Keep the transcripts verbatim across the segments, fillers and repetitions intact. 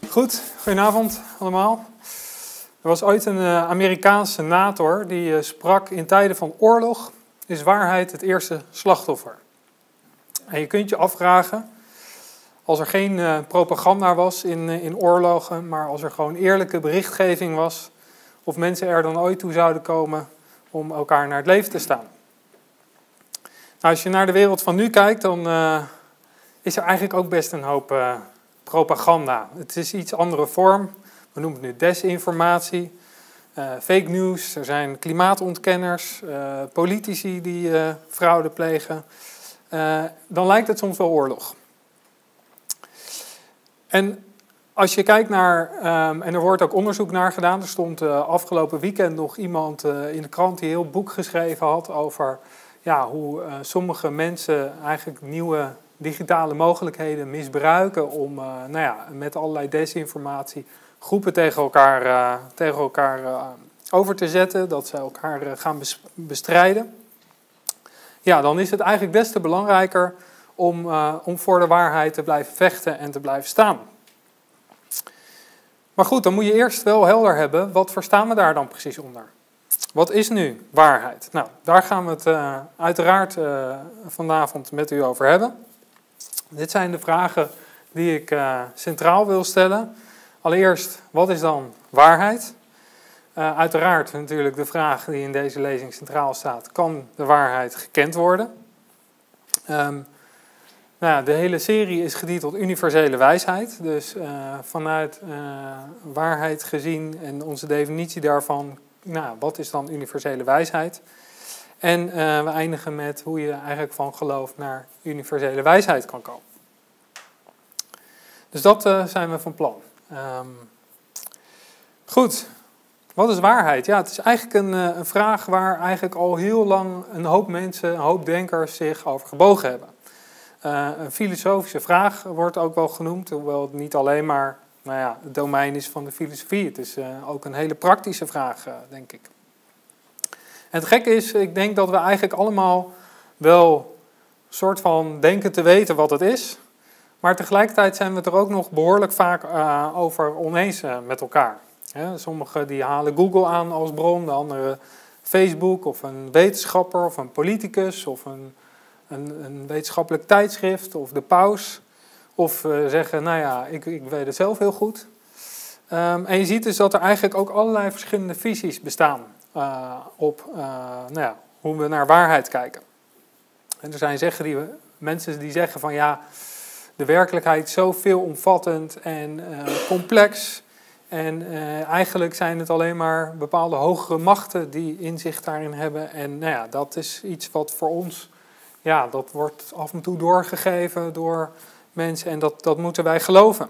Goed, goedenavond allemaal. Er was ooit een uh, Amerikaanse senator die uh, sprak: in tijden van oorlog is waarheid het eerste slachtoffer. En je kunt je afvragen, als er geen uh, propaganda was in, uh, in oorlogen, maar als er gewoon eerlijke berichtgeving was, of mensen er dan ooit toe zouden komen om elkaar naar het leven te staan. Nou, als je naar de wereld van nu kijkt, dan uh, is er eigenlijk ook best een hoop uh, propaganda. Het is iets andere vorm. We noemen het nu desinformatie, uh, fake news. Er zijn klimaatontkenners, uh, politici die uh, fraude plegen. Uh, dan lijkt het soms wel oorlog. En als je kijkt naar, um, en er wordt ook onderzoek naar gedaan. Er stond uh, afgelopen weekend nog iemand uh, in de krant die een heel boek geschreven had over ja, hoe uh, sommige mensen eigenlijk nieuwe digitale mogelijkheden misbruiken om uh, nou ja, met allerlei desinformatie groepen tegen elkaar, uh, tegen elkaar uh, over te zetten, dat ze elkaar uh, gaan bestrijden. Ja, dan is het eigenlijk des te belangrijker om, uh, om voor de waarheid te blijven vechten en te blijven staan. Maar goed, dan moet je eerst wel helder hebben, wat verstaan we daar dan precies onder? Wat is nu waarheid? Nou, daar gaan we het uh, uiteraard uh, vanavond met u over hebben. Dit zijn de vragen die ik uh, centraal wil stellen. Allereerst, wat is dan waarheid? Uh, uiteraard natuurlijk de vraag die in deze lezing centraal staat: kan de waarheid gekend worden? Um, nou ja, de hele serie is getiteld Universele wijsheid. Dus uh, vanuit uh, waarheid gezien en onze definitie daarvan, nou, wat is dan universele wijsheid? En uh, we eindigen met hoe je eigenlijk van geloof naar universele wijsheid kan komen. Dus dat uh, zijn we van plan. Um, goed, wat is waarheid? Ja, het is eigenlijk een, uh, een vraag waar eigenlijk al heel lang een hoop mensen, een hoop denkers zich over gebogen hebben. Uh, een filosofische vraag wordt ook wel genoemd, hoewel het niet alleen maar nou ja, het domein is van de filosofie. Het is uh, ook een hele praktische vraag, uh, denk ik. En het gekke is, ik denk dat we eigenlijk allemaal wel een soort van denken te weten wat het is. Maar tegelijkertijd zijn we het er ook nog behoorlijk vaak uh, over oneens uh, met elkaar. Ja, sommigen die halen Google aan als bron, de anderen Facebook of een wetenschapper of een politicus of een, een, een wetenschappelijk tijdschrift of de paus. Of uh, zeggen, nou ja, ik, ik weet het zelf heel goed. Um, en je ziet dus dat er eigenlijk ook allerlei verschillende visies bestaan uh, op uh, nou ja, hoe we naar waarheid kijken. En er zijn zeggen die, mensen die zeggen van ja, de werkelijkheid is zo veelomvattend en uh, complex. En uh, eigenlijk zijn het alleen maar bepaalde hogere machten die inzicht daarin hebben. En nou ja, dat is iets wat voor ons, ja, dat wordt af en toe doorgegeven door mensen en dat, dat moeten wij geloven.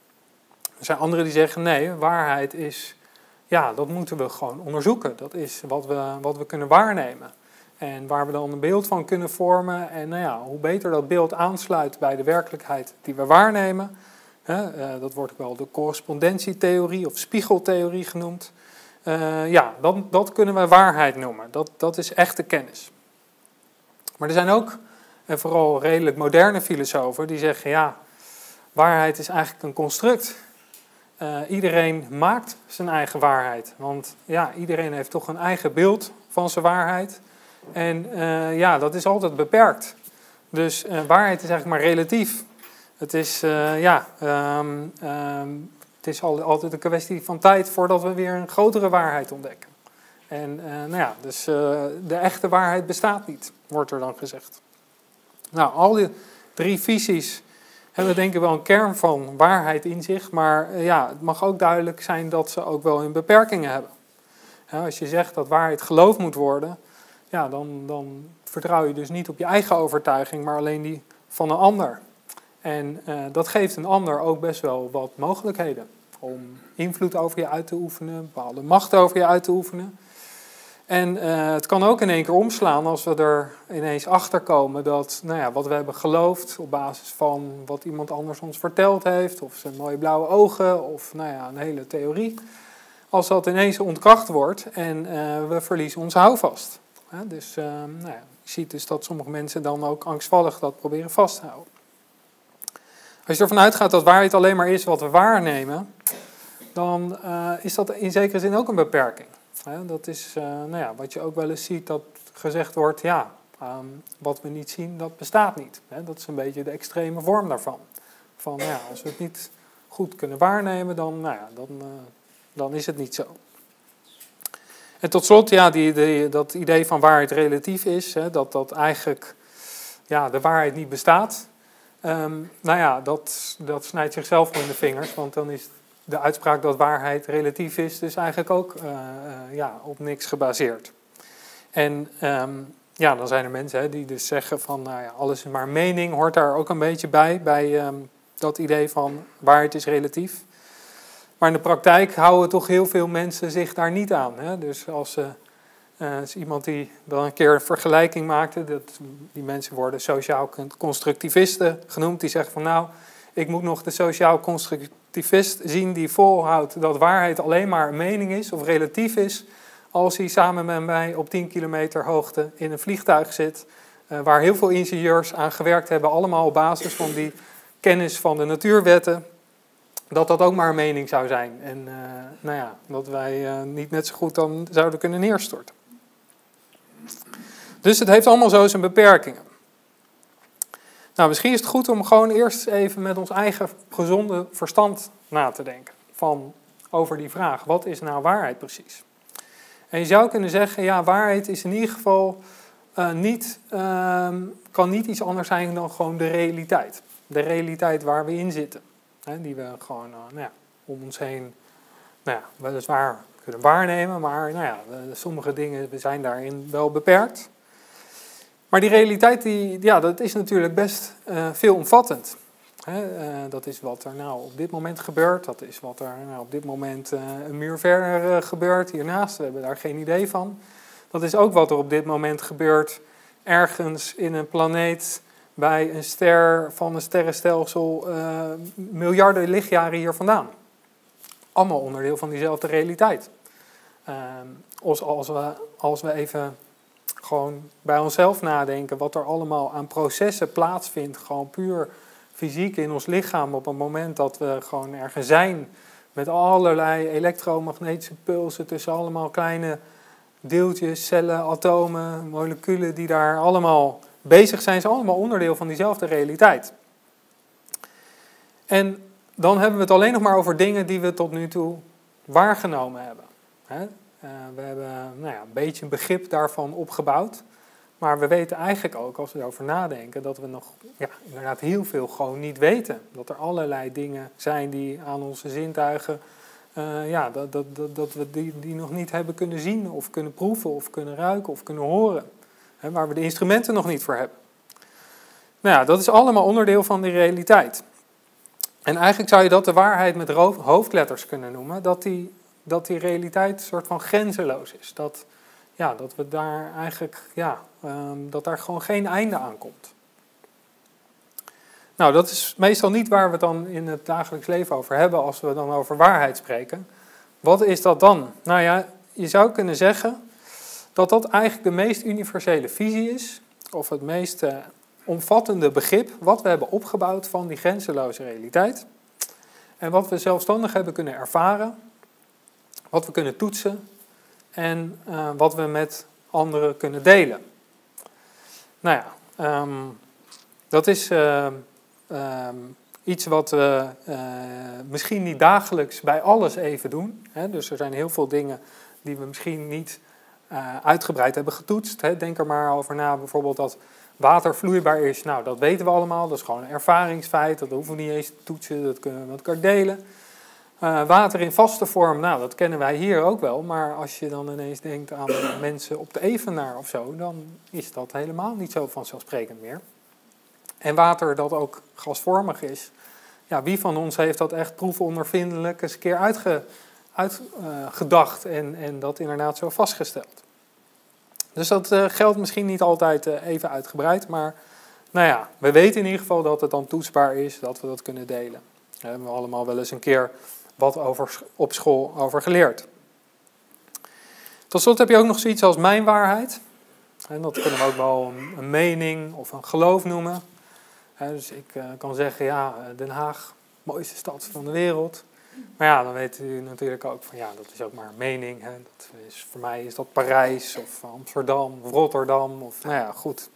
Er zijn anderen die zeggen nee, waarheid is, ja, dat moeten we gewoon onderzoeken. Dat is wat we, wat we kunnen waarnemen. En waar we dan een beeld van kunnen vormen. En nou ja, hoe beter dat beeld aansluit bij de werkelijkheid die we waarnemen. Hè, uh, dat wordt ook wel de correspondentietheorie of spiegeltheorie genoemd. Uh, ja, dat, dat kunnen we waarheid noemen. Dat, dat is echte kennis. Maar er zijn ook, en vooral redelijk moderne filosofen, die zeggen ja, waarheid is eigenlijk een construct. Uh, iedereen maakt zijn eigen waarheid. Want ja, iedereen heeft toch een eigen beeld van zijn waarheid. En uh, ja, dat is altijd beperkt. Dus uh, waarheid is eigenlijk maar relatief. Het is, uh, ja, um, um, het is al, altijd een kwestie van tijd voordat we weer een grotere waarheid ontdekken. En uh, nou ja, dus uh, de echte waarheid bestaat niet, wordt er dan gezegd. Nou, al die drie visies hebben denk ik wel een kern van waarheid in zich. Maar uh, ja, het mag ook duidelijk zijn dat ze ook wel hun beperkingen hebben. Ja, als je zegt dat waarheid geloofd moet worden, ja, dan, dan vertrouw je dus niet op je eigen overtuiging, maar alleen die van een ander. En uh, dat geeft een ander ook best wel wat mogelijkheden om invloed over je uit te oefenen, bepaalde macht over je uit te oefenen. En uh, het kan ook in één keer omslaan als we er ineens achter komen dat nou ja, wat we hebben geloofd op basis van wat iemand anders ons verteld heeft, of zijn mooie blauwe ogen, of nou ja, een hele theorie, als dat ineens ontkracht wordt en uh, we verliezen onze houvast. Ja, dus uh, nou ja, je ziet dus dat sommige mensen dan ook angstvallig dat proberen vast te houden. Als je ervan uitgaat dat waarheid alleen maar is wat we waarnemen, dan uh, is dat in zekere zin ook een beperking. He, dat is uh, nou ja, wat je ook wel eens ziet, dat gezegd wordt, ja, um, wat we niet zien, dat bestaat niet. He, dat is een beetje de extreme vorm daarvan. Van, nou ja, als we het niet goed kunnen waarnemen, dan, nou ja, dan, uh, dan is het niet zo. En tot slot, ja, die, die, dat idee van waarheid relatief is, hè, dat dat eigenlijk ja, de waarheid niet bestaat. Um, nou ja, dat, dat snijdt zichzelf in de vingers, want dan is de uitspraak dat waarheid relatief is, dus eigenlijk ook uh, uh, ja, op niks gebaseerd. En um, ja, dan zijn er mensen hè, die dus zeggen van, nou ja, alles is maar mening, hoort daar ook een beetje bij, bij um, dat idee van waarheid is relatief. Maar in de praktijk houden toch heel veel mensen zich daar niet aan. Hè? Dus als uh, uh, is iemand die dan een keer een vergelijking maakte, dat, die mensen worden sociaal constructivisten genoemd, die zeggen van nou, ik moet nog de sociaal constructivist zien die volhoudt dat waarheid alleen maar een mening is of relatief is, als hij samen met mij op tien kilometer hoogte in een vliegtuig zit, uh, waar heel veel ingenieurs aan gewerkt hebben, allemaal op basis van die kennis van de natuurwetten, dat dat ook maar een mening zou zijn. En uh, nou ja, dat wij uh, niet net zo goed dan zouden kunnen neerstorten. Dus het heeft allemaal zo zijn beperkingen. Nou, misschien is het goed om gewoon eerst even met ons eigen gezonde verstand na te denken. Van, over die vraag, wat is nou waarheid precies? En je zou kunnen zeggen, ja, waarheid is in ieder geval uh, niet, uh, kan niet iets anders zijn dan gewoon de realiteit. De realiteit waar we in zitten. Hè, die we gewoon uh, nou ja, om ons heen nou ja, weliswaar kunnen waarnemen, maar nou ja, sommige dingen zijn daarin wel beperkt. Maar die realiteit, die, ja, dat is natuurlijk best uh, veelomvattend. Hè, uh, dat is wat er nou op dit moment gebeurt. Dat is wat er nou op dit moment uh, een muur verder uh, gebeurt hiernaast. We hebben daar geen idee van. Dat is ook wat er op dit moment gebeurt ergens in een planeet bij een ster van een sterrenstelsel uh, miljarden lichtjaren hier vandaan. Allemaal onderdeel van diezelfde realiteit. Uh, als, als, we, als we even gewoon bij onszelf nadenken wat er allemaal aan processen plaatsvindt, gewoon puur fysiek in ons lichaam op het moment dat we gewoon ergens zijn met allerlei elektromagnetische pulsen tussen allemaal kleine deeltjes, cellen, atomen, moleculen die daar allemaal bezig zijn, zijn allemaal onderdeel van diezelfde realiteit. En dan hebben we het alleen nog maar over dingen die we tot nu toe waargenomen hebben. Hè? Uh, we hebben nou ja, een beetje een begrip daarvan opgebouwd. Maar we weten eigenlijk ook, als we erover nadenken, dat we nog ja, inderdaad heel veel gewoon niet weten. Dat er allerlei dingen zijn die aan onze zintuigen, uh, ja, dat, dat, dat, dat we die, die nog niet hebben kunnen zien of kunnen proeven of kunnen ruiken of kunnen horen. Hè, waar we de instrumenten nog niet voor hebben. Nou ja, dat is allemaal onderdeel van die realiteit. En eigenlijk zou je dat de waarheid met hoofdletters kunnen noemen, dat die, dat die realiteit een soort van grenzeloos is. Dat, ja, dat we daar eigenlijk, ja, um, dat daar gewoon geen einde aan komt. Nou, dat is meestal niet waar we het dan in het dagelijks leven over hebben als we dan over waarheid spreken. Wat is dat dan? Nou ja, je zou kunnen zeggen dat dat eigenlijk de meest universele visie is, of het meest uh, omvattende begrip wat we hebben opgebouwd van die grenzeloze realiteit. En wat we zelfstandig hebben kunnen ervaren, wat we kunnen toetsen en uh, wat we met anderen kunnen delen. Nou ja, um, dat is uh, um, iets wat we uh, misschien niet dagelijks bij alles even doen. Hè? Dus er zijn heel veel dingen die we misschien niet uh, uitgebreid hebben getoetst. Hè? Denk er maar over na, bijvoorbeeld dat water vloeibaar is. Nou, dat weten we allemaal. Dat is gewoon een ervaringsfeit. Dat hoeven we niet eens te toetsen. Dat kunnen we met elkaar delen. Uh, water in vaste vorm, nou, dat kennen wij hier ook wel. Maar als je dan ineens denkt aan mensen op de Evenaar of zo, dan is dat helemaal niet zo vanzelfsprekend meer. En water dat ook gasvormig is. Ja, wie van ons heeft dat echt proefondervindelijk eens een keer uitge, uitgedacht uh, en, en dat inderdaad zo vastgesteld. Dus dat uh, geldt misschien niet altijd uh, even uitgebreid, maar nou ja, we weten in ieder geval dat het dan toetsbaar is, dat we dat kunnen delen. Daar hebben we allemaal wel eens een keer wat over, op school over geleerd. Tot slot heb je ook nog zoiets als mijn waarheid. En dat kunnen we ook wel een, een mening of een geloof noemen. He, dus ik uh, kan zeggen, ja, Den Haag, mooiste stad van de wereld. Maar ja, dan weet u natuurlijk ook van, ja, dat is ook maar een mening. Hè. Dat is, voor mij is dat Parijs of Amsterdam of Rotterdam. Of, nou ja, goed.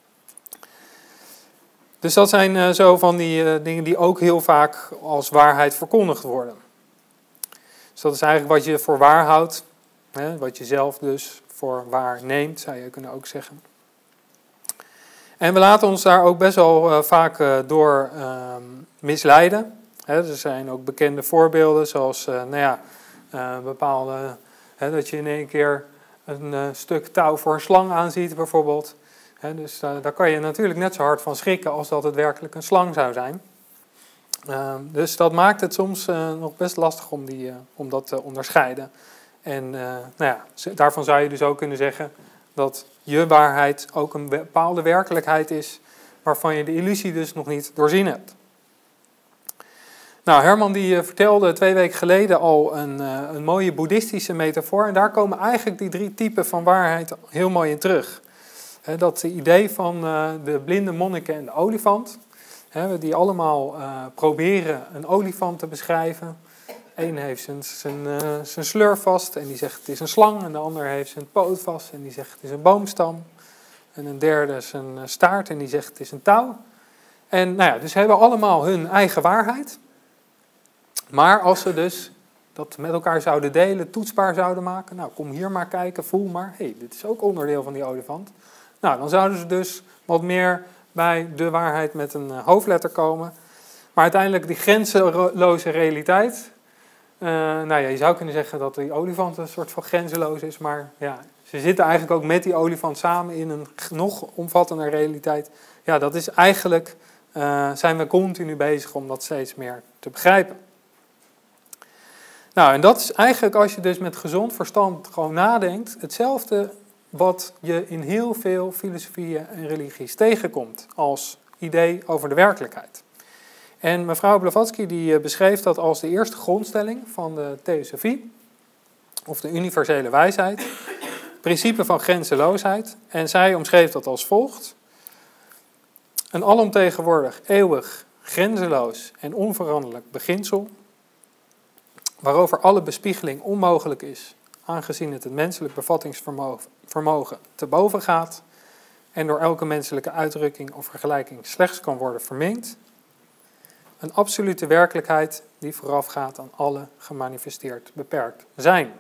Dus dat zijn uh, zo van die uh, dingen die ook heel vaak als waarheid verkondigd worden. Dus dat is eigenlijk wat je voor waar houdt. Hè, wat je zelf dus voor waar neemt, zou je kunnen ook zeggen. En we laten ons daar ook best wel uh, vaak uh, door uh, misleiden. He, er zijn ook bekende voorbeelden, zoals uh, nou ja, uh, bepaalde, he, dat je in één keer een uh, stuk touw voor een slang aanziet bijvoorbeeld. He, dus uh, daar kan je natuurlijk net zo hard van schrikken als dat het werkelijk een slang zou zijn. Uh, dus dat maakt het soms uh, nog best lastig om, die, uh, om dat te onderscheiden. En uh, nou ja, daarvan zou je dus ook kunnen zeggen dat je waarheid ook een bepaalde werkelijkheid is waarvan je de illusie dus nog niet doorzien hebt. Nou, Herman die uh, vertelde twee weken geleden al een, uh, een mooie boeddhistische metafoor. En daar komen eigenlijk die drie typen van waarheid heel mooi in terug. He, dat idee van uh, de blinde monniken en de olifant. He, die allemaal uh, proberen een olifant te beschrijven. Eén heeft zijn, zijn, uh, zijn sleur vast en die zegt het is een slang. En de ander heeft zijn poot vast en die zegt het is een boomstam. En een derde zijn staart en die zegt het is een touw. En nou ja, dus ze hebben allemaal hun eigen waarheid. Maar als ze dus dat met elkaar zouden delen, toetsbaar zouden maken. Nou, kom hier maar kijken, voel maar. Hé, hey, dit is ook onderdeel van die olifant. Nou, dan zouden ze dus wat meer bij de waarheid met een hoofdletter komen. Maar uiteindelijk die grenzeloze realiteit. Uh, nou ja, je zou kunnen zeggen dat die olifant een soort van grenzeloos is. Maar ja, ze zitten eigenlijk ook met die olifant samen in een nog omvattende realiteit. Ja, dat is eigenlijk, uh, zijn we continu bezig om dat steeds meer te begrijpen. Nou, en dat is eigenlijk als je dus met gezond verstand gewoon nadenkt, hetzelfde wat je in heel veel filosofieën en religies tegenkomt als idee over de werkelijkheid. En mevrouw Blavatsky die beschreef dat als de eerste grondstelling van de theosofie, of de universele wijsheid, principe van grenzeloosheid. En zij omschreef dat als volgt: een alomtegenwoordig, eeuwig, grenzeloos en onveranderlijk beginsel, waarover alle bespiegeling onmogelijk is, aangezien het het menselijk bevattingsvermogen te boven gaat en door elke menselijke uitdrukking of vergelijking slechts kan worden verminkt. Een absolute werkelijkheid die voorafgaat aan alle gemanifesteerd beperkt zijn.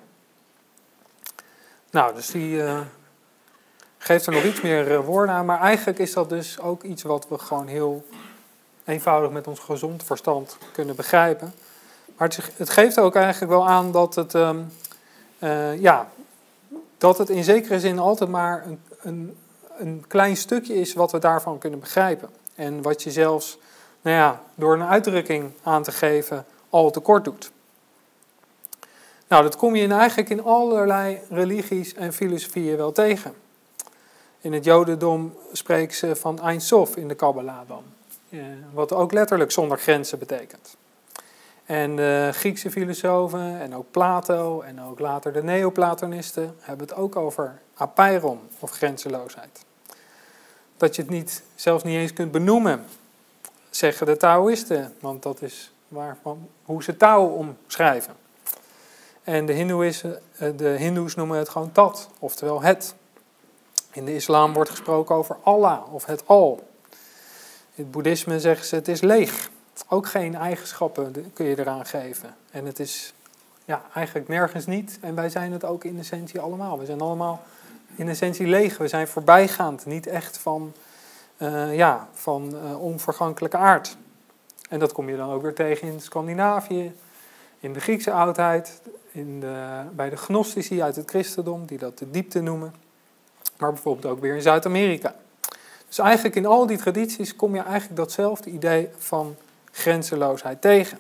Nou, dus die uh, geeft er nog iets meer uh, woorden aan, maar eigenlijk is dat dus ook iets wat we gewoon heel eenvoudig met ons gezond verstand kunnen begrijpen. Maar het, het geeft ook eigenlijk wel aan dat het, um, uh, ja, dat het in zekere zin altijd maar een, een, een klein stukje is wat we daarvan kunnen begrijpen. En wat je zelfs, nou ja, door een uitdrukking aan te geven al tekort doet. Nou, dat kom je in eigenlijk in allerlei religies en filosofieën wel tegen. In het Jodendom spreken ze van Ein Sof in de Kabbala dan. Wat ook letterlijk zonder grenzen betekent. En de Griekse filosofen en ook Plato en ook later de Neoplatonisten hebben het ook over apeiron of grenzeloosheid. Dat je het niet, zelfs niet eens kunt benoemen, zeggen de Taoïsten, want dat is waarvan, hoe ze Tao omschrijven. En de, de Hindoes noemen het gewoon Tat, oftewel het. In de islam wordt gesproken over Allah of het Al. In het boeddhisme zeggen ze het is leeg. Ook geen eigenschappen kun je eraan geven. En het is ja, eigenlijk nergens niet. En wij zijn het ook in essentie allemaal. We zijn allemaal in essentie leeg. We zijn voorbijgaand. Niet echt van, uh, ja, van uh, onvergankelijke aard. En dat kom je dan ook weer tegen in Scandinavië. In de Griekse oudheid. In de, bij de gnostici uit het christendom. Die dat de diepte noemen. Maar bijvoorbeeld ook weer in Zuid-Amerika. Dus eigenlijk in al die tradities kom je eigenlijk datzelfde idee van grenzeloosheid tegen.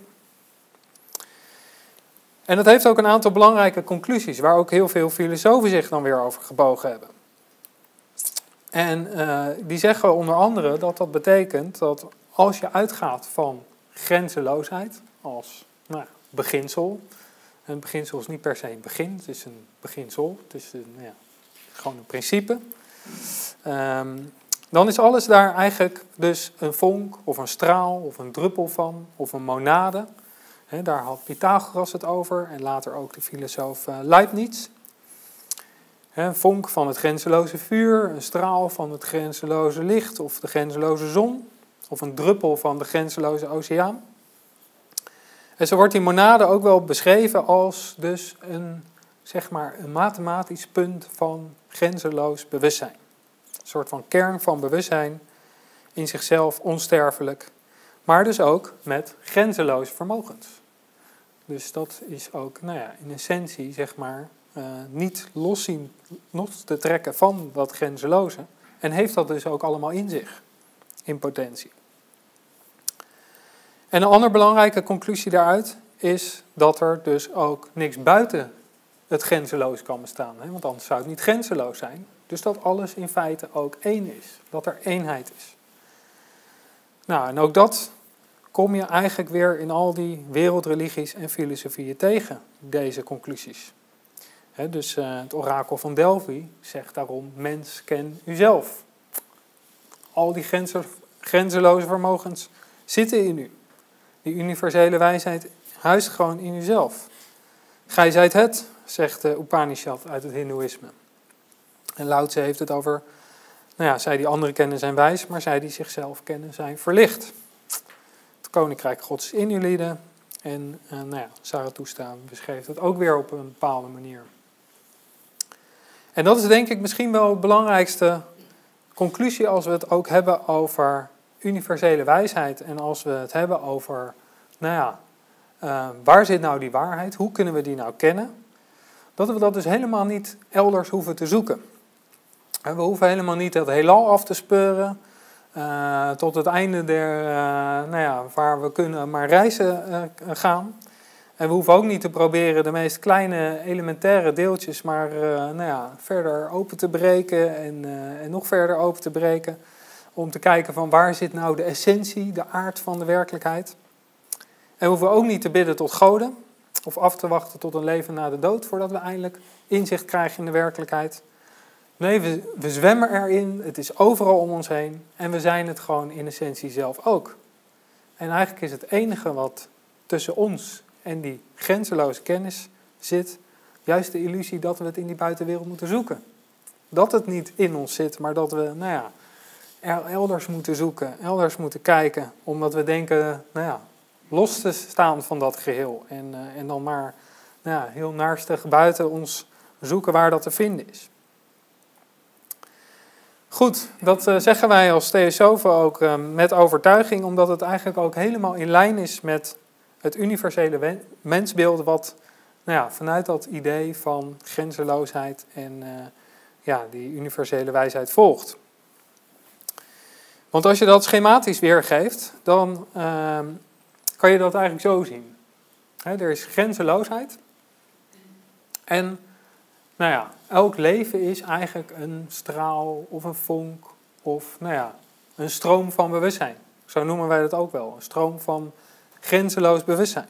En dat heeft ook een aantal belangrijke conclusies, waar ook heel veel filosofen zich dan weer over gebogen hebben. En uh, die zeggen onder andere dat dat betekent dat als je uitgaat van grenzeloosheid als nou, beginsel. Een beginsel is niet per se een begin, het is een beginsel, het is een, ja, gewoon een principe. Um, dan is alles daar eigenlijk dus een vonk of een straal of een druppel van of een monade. He, daar had Pythagoras het over en later ook de filosoof uh, Leibniz. He, een vonk van het grenzeloze vuur, een straal van het grenzeloze licht of de grenzeloze zon of een druppel van de grenzeloze oceaan. En zo wordt die monade ook wel beschreven als dus een, zeg maar, een mathematisch punt van grenzeloos bewustzijn. Een soort van kern van bewustzijn, in zichzelf onsterfelijk, maar dus ook met grenzeloze vermogens. Dus dat is ook, nou ja, in essentie, zeg maar, uh, niet los zien, los te trekken van dat grenzeloze. En heeft dat dus ook allemaal in zich, in potentie. En een andere belangrijke conclusie daaruit is dat er dus ook niks buiten het grenzeloos kan bestaan. Hè? Want anders zou het niet grenzeloos zijn. Dus dat alles in feite ook één is. Dat er eenheid is. Nou, en ook dat kom je eigenlijk weer in al die wereldreligies en filosofieën tegen, deze conclusies. He, dus uh, het orakel van Delphi zegt daarom, mens, ken uzelf. Al die grenzen, grenzeloze vermogens zitten in u. Die universele wijsheid huist gewoon in uzelf. Gij zijt het, zegt de Upanishad uit het Hindoeïsme. En Lao Tse heeft het over, nou ja, zij die anderen kennen zijn wijs, maar zij die zichzelf kennen zijn verlicht. Het koninkrijk gods is in u lieden. En uh, nou ja, Zarathustra beschreef dat ook weer op een bepaalde manier. En dat is denk ik misschien wel de belangrijkste conclusie als we het ook hebben over universele wijsheid. En als we het hebben over, nou ja, uh, waar zit nou die waarheid? Hoe kunnen we die nou kennen? Dat we dat dus helemaal niet elders hoeven te zoeken. We hoeven helemaal niet het heelal af te speuren. Uh, tot het einde der, uh, nou ja, waar we kunnen maar reizen uh, gaan. En we hoeven ook niet te proberen de meest kleine elementaire deeltjes maar uh, nou ja, verder open te breken en, uh, en nog verder open te breken. Om te kijken van waar zit nou de essentie, de aard van de werkelijkheid. En we hoeven ook niet te bidden tot goden of af te wachten tot een leven na de dood voordat we eindelijk inzicht krijgen in de werkelijkheid. Nee, we, we zwemmen erin, het is overal om ons heen en we zijn het gewoon in essentie zelf ook. En eigenlijk is het enige wat tussen ons en die grenzeloze kennis zit, juist de illusie dat we het in die buitenwereld moeten zoeken. Dat het niet in ons zit, maar dat we, nou ja, elders moeten zoeken, elders moeten kijken, omdat we denken, nou ja, los te staan van dat geheel. En, uh, en dan maar nou ja, heel naarstig buiten ons zoeken waar dat te vinden is. Goed, dat uh, zeggen wij als theosofen ook uh, met overtuiging, omdat het eigenlijk ook helemaal in lijn is met het universele wen- mensbeeld wat nou ja, vanuit dat idee van grenzeloosheid en uh, ja, die universele wijsheid volgt. Want als je dat schematisch weergeeft, dan uh, kan je dat eigenlijk zo zien. He, er is grenzeloosheid en nou ja, elk leven is eigenlijk een straal of een vonk of nou ja, een stroom van bewustzijn. Zo noemen wij dat ook wel, een stroom van grenzeloos bewustzijn.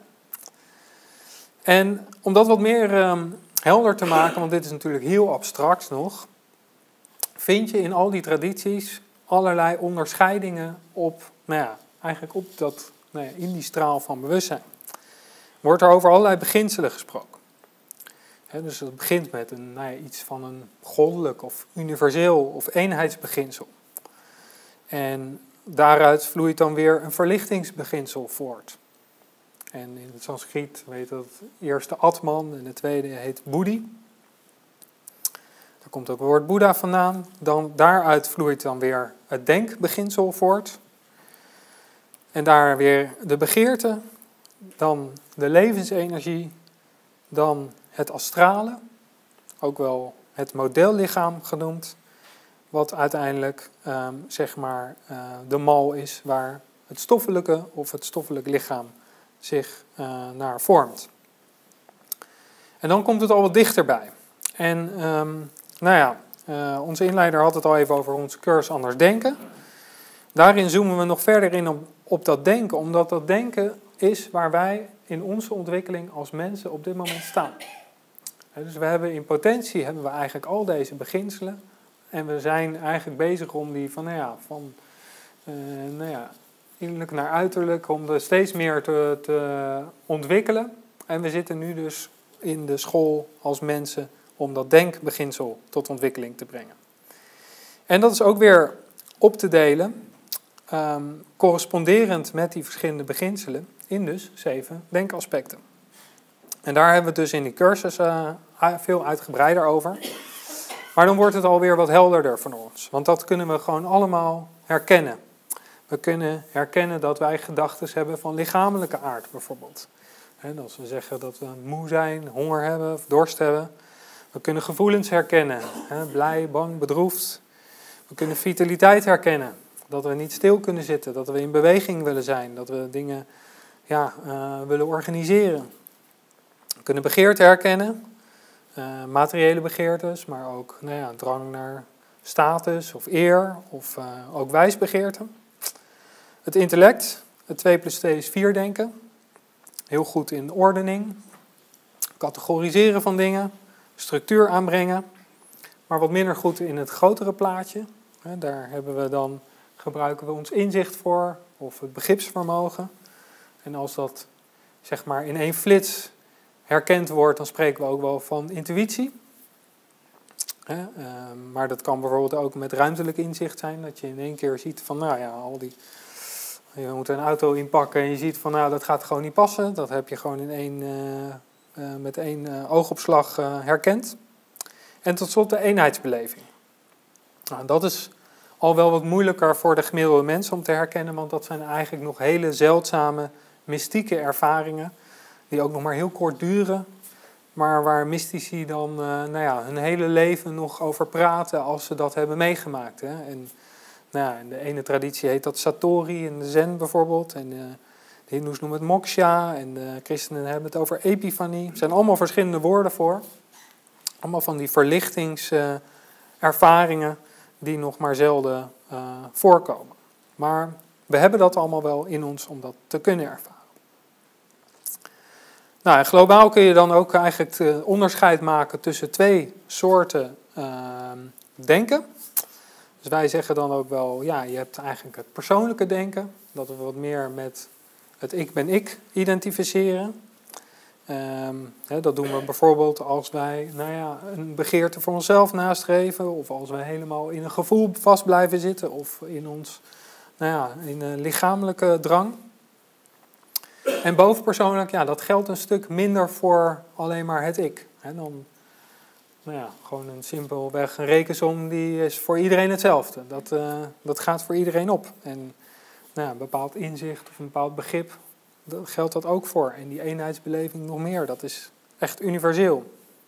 En om dat wat meer um, helder te maken, want dit is natuurlijk heel abstract nog, vind je in al die tradities allerlei onderscheidingen op, nou ja, eigenlijk op dat, nou ja, in die straal van bewustzijn. Wordt er over allerlei beginselen gesproken. He, dus het begint met een, nou ja, iets van een goddelijk of universeel of eenheidsbeginsel. En daaruit vloeit dan weer een verlichtingsbeginsel voort. En in het Sanskriet weet dat het eerste Atman en de tweede heet Buddhi. Daar komt ook het woord Boeddha vandaan. Dan, daaruit vloeit dan weer het denkbeginsel voort. En daar weer de begeerte, dan de levensenergie, dan het astrale, ook wel het modellichaam genoemd, wat uiteindelijk um, zeg maar uh, de mal is waar het stoffelijke of het stoffelijk lichaam zich uh, naar vormt. En dan komt het al wat dichterbij. En um, nou ja, uh, onze inleider had het al even over onze cursus Anders Denken. Daarin zoomen we nog verder in op, op dat denken, omdat dat denken is waar wij in onze ontwikkeling als mensen op dit moment staan. Dus we hebben in potentie hebben we eigenlijk al deze beginselen En we zijn eigenlijk bezig om die van, nou ja, van uh, nou ja, innerlijk naar uiterlijk, om er steeds meer te, te ontwikkelen. En we zitten nu dus in de school als mensen om dat denkbeginsel tot ontwikkeling te brengen. En dat is ook weer op te delen, um, corresponderend met die verschillende beginselen, in dus zeven denkaspecten. En daar hebben we het dus in die cursus uh, veel uitgebreider over. Maar dan wordt het alweer wat helderder voor ons. Want dat kunnen we gewoon allemaal herkennen. We kunnen herkennen dat wij gedachten hebben van lichamelijke aard bijvoorbeeld. En als we zeggen dat we moe zijn, honger hebben of dorst hebben. We kunnen gevoelens herkennen. Hè, blij, bang, bedroefd. We kunnen vitaliteit herkennen. Dat we niet stil kunnen zitten. Dat we in beweging willen zijn. Dat we dingen ja, uh, willen organiseren. We kunnen begeerte herkennen. Uh, materiële begeertes, maar ook nou ja, drang naar status of eer. Of uh, ook wijsbegeerte. Het intellect. Het twee plus twee is vier denken. Heel goed in ordening. Categoriseren van dingen. Structuur aanbrengen. Maar wat minder goed in het grotere plaatje. Daar hebben we dan, gebruiken we ons inzicht voor. Of het begripsvermogen. En als dat zeg maar in één flits herkend wordt, dan spreken we ook wel van intuïtie. Uh, maar dat kan bijvoorbeeld ook met ruimtelijk inzicht zijn. Dat je in één keer ziet van, nou ja, al die... Je moet een auto inpakken en je ziet van, nou, dat gaat gewoon niet passen. Dat heb je gewoon in één, uh, uh, met één uh, oogopslag uh, herkend. En tot slot de eenheidsbeleving. Nou, dat is al wel wat moeilijker voor de gemiddelde mens om te herkennen, want dat zijn eigenlijk nog hele zeldzame, mystieke ervaringen, die ook nog maar heel kort duren, maar waar mystici dan uh, nou ja, hun hele leven nog over praten als ze dat hebben meegemaakt. Hè. En nou ja, in de ene traditie heet dat Satori, in de Zen bijvoorbeeld, en uh, de Hindoes noemen het moksha, en de christenen hebben het over epifanie. Er zijn allemaal verschillende woorden voor. Allemaal van die verlichtingservaringen uh, die nog maar zelden uh, voorkomen. Maar we hebben dat allemaal wel in ons om dat te kunnen ervaren. Nou, en globaal kun je dan ook eigenlijk het onderscheid maken tussen twee soorten uh, denken. Dus wij zeggen dan ook wel, ja, je hebt eigenlijk het persoonlijke denken. Dat we wat meer met het ik ben ik identificeren. Um, hè, dat doen we bijvoorbeeld als wij nou ja, een begeerte voor onszelf nastreven. Of als we helemaal in een gevoel vast blijven zitten. Of in ons, nou ja, in een lichamelijke drang. En bovenpersoonlijk, ja, dat geldt een stuk minder voor alleen maar het ik. Hè, dan, nou ja, gewoon een simpelweg een rekensom, die is voor iedereen hetzelfde. Dat, uh, dat gaat voor iedereen op. En nou ja, een bepaald inzicht of een bepaald begrip, daar geldt dat ook voor. En die eenheidsbeleving nog meer, dat is echt universeel.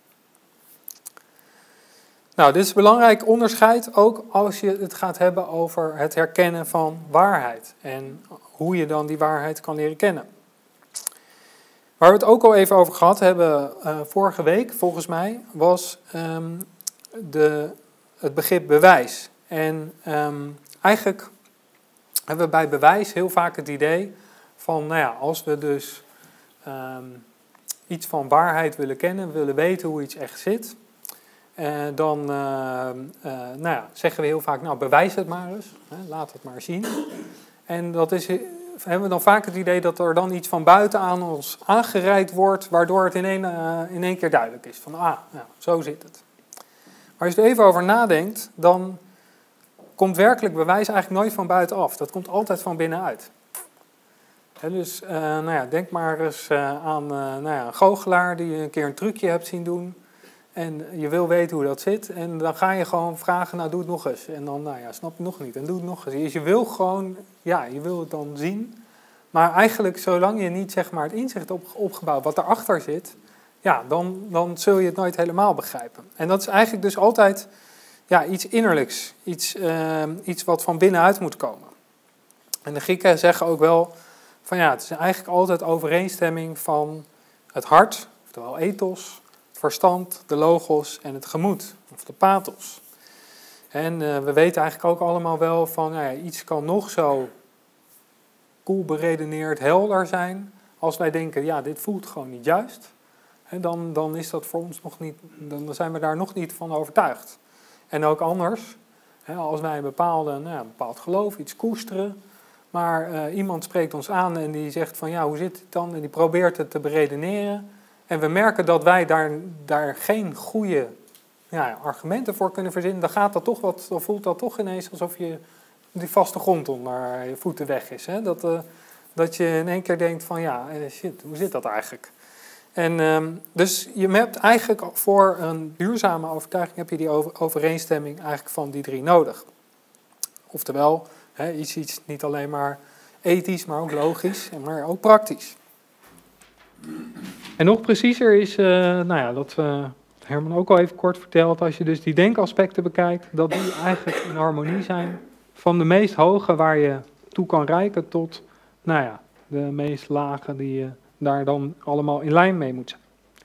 Nou, dit is een belangrijk onderscheid, ook als je het gaat hebben over het herkennen van waarheid. En hoe je dan die waarheid kan leren kennen. Waar we het ook al even over gehad hebben uh, vorige week, volgens mij, was um, de, het begrip bewijs. En um, eigenlijk hebben we bij bewijs heel vaak het idee van, nou ja, als we dus um, iets van waarheid willen kennen, willen weten hoe iets echt zit, uh, dan uh, uh, nou ja, zeggen we heel vaak, nou bewijs het maar eens, hè, laat het maar zien. En dat is... hebben we dan vaak het idee dat er dan iets van buiten aan ons aangereikt wordt, waardoor het in één, uh, in één keer duidelijk is. Van, ah, nou, zo zit het. Maar als je er even over nadenkt, dan komt werkelijk bewijs eigenlijk nooit van buitenaf. Dat komt altijd van binnenuit. He, dus uh, nou ja, denk maar eens uh, aan uh, nou ja, een goochelaar die je een keer een trucje hebt zien doen. En je wil weten hoe dat zit. En dan ga je gewoon vragen, nou doe het nog eens. En dan, nou ja, snap je nog niet. En doe het nog eens. Dus je wil gewoon, ja, je wil het dan zien. Maar eigenlijk, zolang je niet zeg maar het inzicht op, opgebouwd wat daarachter zit, ja, dan, dan zul je het nooit helemaal begrijpen. En dat is eigenlijk dus altijd ja, iets innerlijks. Iets, uh, iets wat van binnenuit moet komen. En de Grieken zeggen ook wel van ja, het is eigenlijk altijd overeenstemming van het hart, oftewel ethos, verstand, de logos en het gemoed, of de pathos. En uh, we weten eigenlijk ook allemaal wel van, nou ja, iets kan nog zo cool beredeneerd, helder zijn, als wij denken, ja, dit voelt gewoon niet juist. En dan, dan is dat voor ons nog niet, dan zijn we daar nog niet van overtuigd. En ook anders. Hè, als wij een, bepaalde, nou ja, een bepaald geloof, iets koesteren. Maar uh, iemand spreekt ons aan en die zegt van ja, hoe zit het dan? En die probeert het te beredeneren. En we merken dat wij daar, daar geen goede ja, argumenten voor kunnen verzinnen. Dan gaat dat toch wat, dan voelt dat toch ineens alsof je die vaste grond onder je voeten weg is. Hè? Dat, uh, dat je in één keer denkt van ja, shit, hoe zit dat eigenlijk? En um, dus je hebt eigenlijk voor een duurzame overtuiging heb je die over, overeenstemming eigenlijk van die drie nodig. Oftewel, hè, iets, iets niet alleen maar ethisch, maar ook logisch, maar ook praktisch. En nog preciezer is, uh, nou ja, dat uh, Herman ook al even kort verteld, als je dus die denkaspecten bekijkt, dat die eigenlijk in harmonie zijn van de meest hoge waar je toe kan reiken tot, nou ja, de meest lage die je daar dan allemaal in lijn mee moet zijn.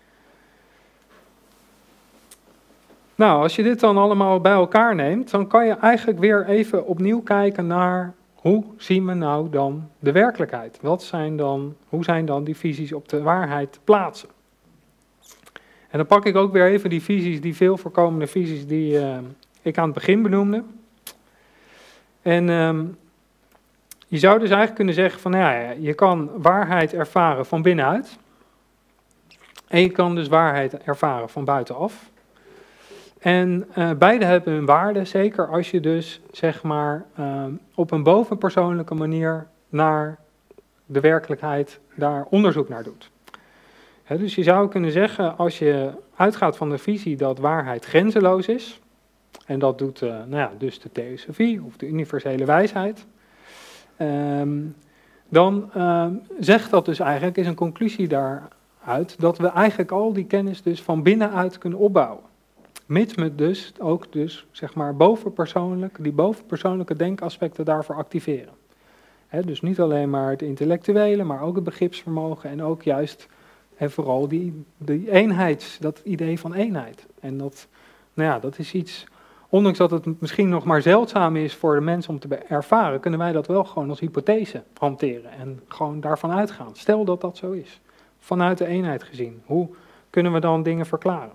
Nou, als je dit dan allemaal bij elkaar neemt, dan kan je eigenlijk weer even opnieuw kijken naar hoe zien we nou dan de werkelijkheid? Wat zijn dan, hoe zijn dan die visies op de waarheid te plaatsen? En dan pak ik ook weer even die visies, die veel voorkomende visies die uh, ik aan het begin benoemde. En um, je zou dus eigenlijk kunnen zeggen van ja, je kan waarheid ervaren van binnenuit. En je kan dus waarheid ervaren van buitenaf. En uh, beide hebben hun waarde, zeker als je dus zeg maar uh, op een bovenpersoonlijke manier naar de werkelijkheid daar onderzoek naar doet. He, dus je zou kunnen zeggen, als je uitgaat van de visie dat waarheid grenzeloos is, en dat doet uh, nou ja, dus de theosofie of de universele wijsheid, um, dan uh, zegt dat dus eigenlijk, is een conclusie daaruit, dat we eigenlijk al die kennis dus van binnenuit kunnen opbouwen. Mits we dus ook dus, zeg maar, bovenpersoonlijk, die bovenpersoonlijke denkaspecten daarvoor activeren. He, dus niet alleen maar het intellectuele, maar ook het begripsvermogen en ook juist en vooral die, die eenheids, dat idee van eenheid. En dat, nou ja, dat is iets, ondanks dat het misschien nog maar zeldzaam is voor de mensen om te ervaren, kunnen wij dat wel gewoon als hypothese hanteren en gewoon daarvan uitgaan. Stel dat dat zo is, vanuit de eenheid gezien. Hoe kunnen we dan dingen verklaren?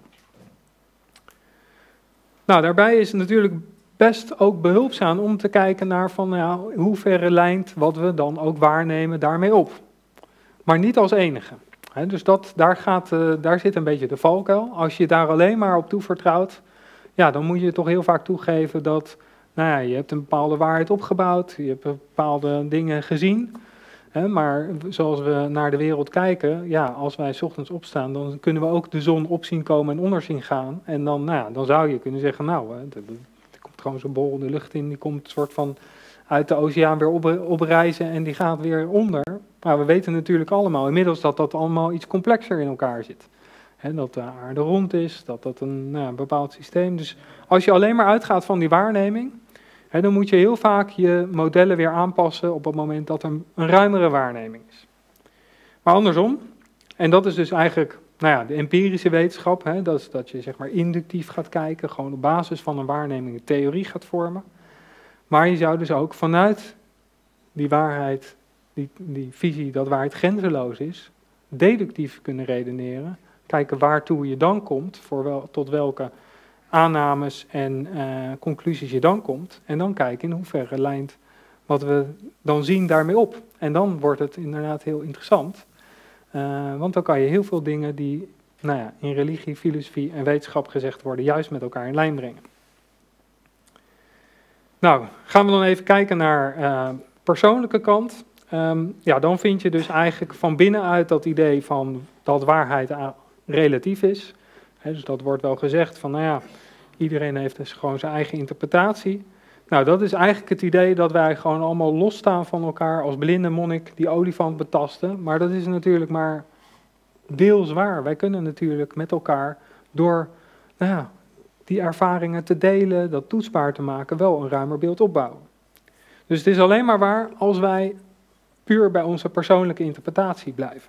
Nou, daarbij is het natuurlijk best ook behulpzaam om te kijken naar van, ja, hoe verre lijnt wat we dan ook waarnemen daarmee op. Maar niet als enige. He, dus dat, daar, gaat, uh, daar zit een beetje de valkuil. Als je daar alleen maar op toevertrouwt, ja, dan moet je toch heel vaak toegeven dat, nou ja, je hebt een bepaalde waarheid opgebouwd, je hebt bepaalde dingen gezien. He, maar zoals we naar de wereld kijken, ja, als wij 's ochtends opstaan, dan kunnen we ook de zon op zien komen en onder zien gaan. En dan, nou ja, dan zou je kunnen zeggen, nou, hè, er komt gewoon zo'n bol de lucht in, die komt een soort van uit de oceaan weer op, oprijzen en die gaat weer onder. Maar we weten natuurlijk allemaal inmiddels dat dat allemaal iets complexer in elkaar zit. He, dat de aarde rond is, dat dat een, nou, een bepaald systeem. Dus als je alleen maar uitgaat van die waarneming, he, dan moet je heel vaak je modellen weer aanpassen op het moment dat er een ruimere waarneming is. Maar andersom, en dat is dus eigenlijk nou ja, de empirische wetenschap, he, dat is dat je zeg maar inductief gaat kijken, gewoon op basis van een waarneming een theorie gaat vormen. Maar je zou dus ook vanuit die waarheid, die, die visie dat waarheid grenzeloos is, deductief kunnen redeneren. Kijken waartoe je dan komt, voor wel, tot welke aannames en uh, conclusies je dan komt. En dan kijken in hoeverre lijnt wat we dan zien daarmee op. En dan wordt het inderdaad heel interessant. Uh, want dan kan je heel veel dingen die nou ja, in religie, filosofie en wetenschap gezegd worden, juist met elkaar in lijn brengen. Nou, gaan we dan even kijken naar uh, persoonlijke kant. Um, ja, dan vind je dus eigenlijk van binnenuit dat idee van dat waarheid relatief is. He, dus dat wordt wel gezegd van, nou ja, iedereen heeft dus gewoon zijn eigen interpretatie. Nou, dat is eigenlijk het idee dat wij gewoon allemaal losstaan van elkaar als blinde monnik die olifant betasten. Maar dat is natuurlijk maar deels waar. Wij kunnen natuurlijk met elkaar door nou ja, die ervaringen te delen, dat toetsbaar te maken, wel een ruimer beeld opbouwen. Dus het is alleen maar waar als wij puur bij onze persoonlijke interpretatie blijven.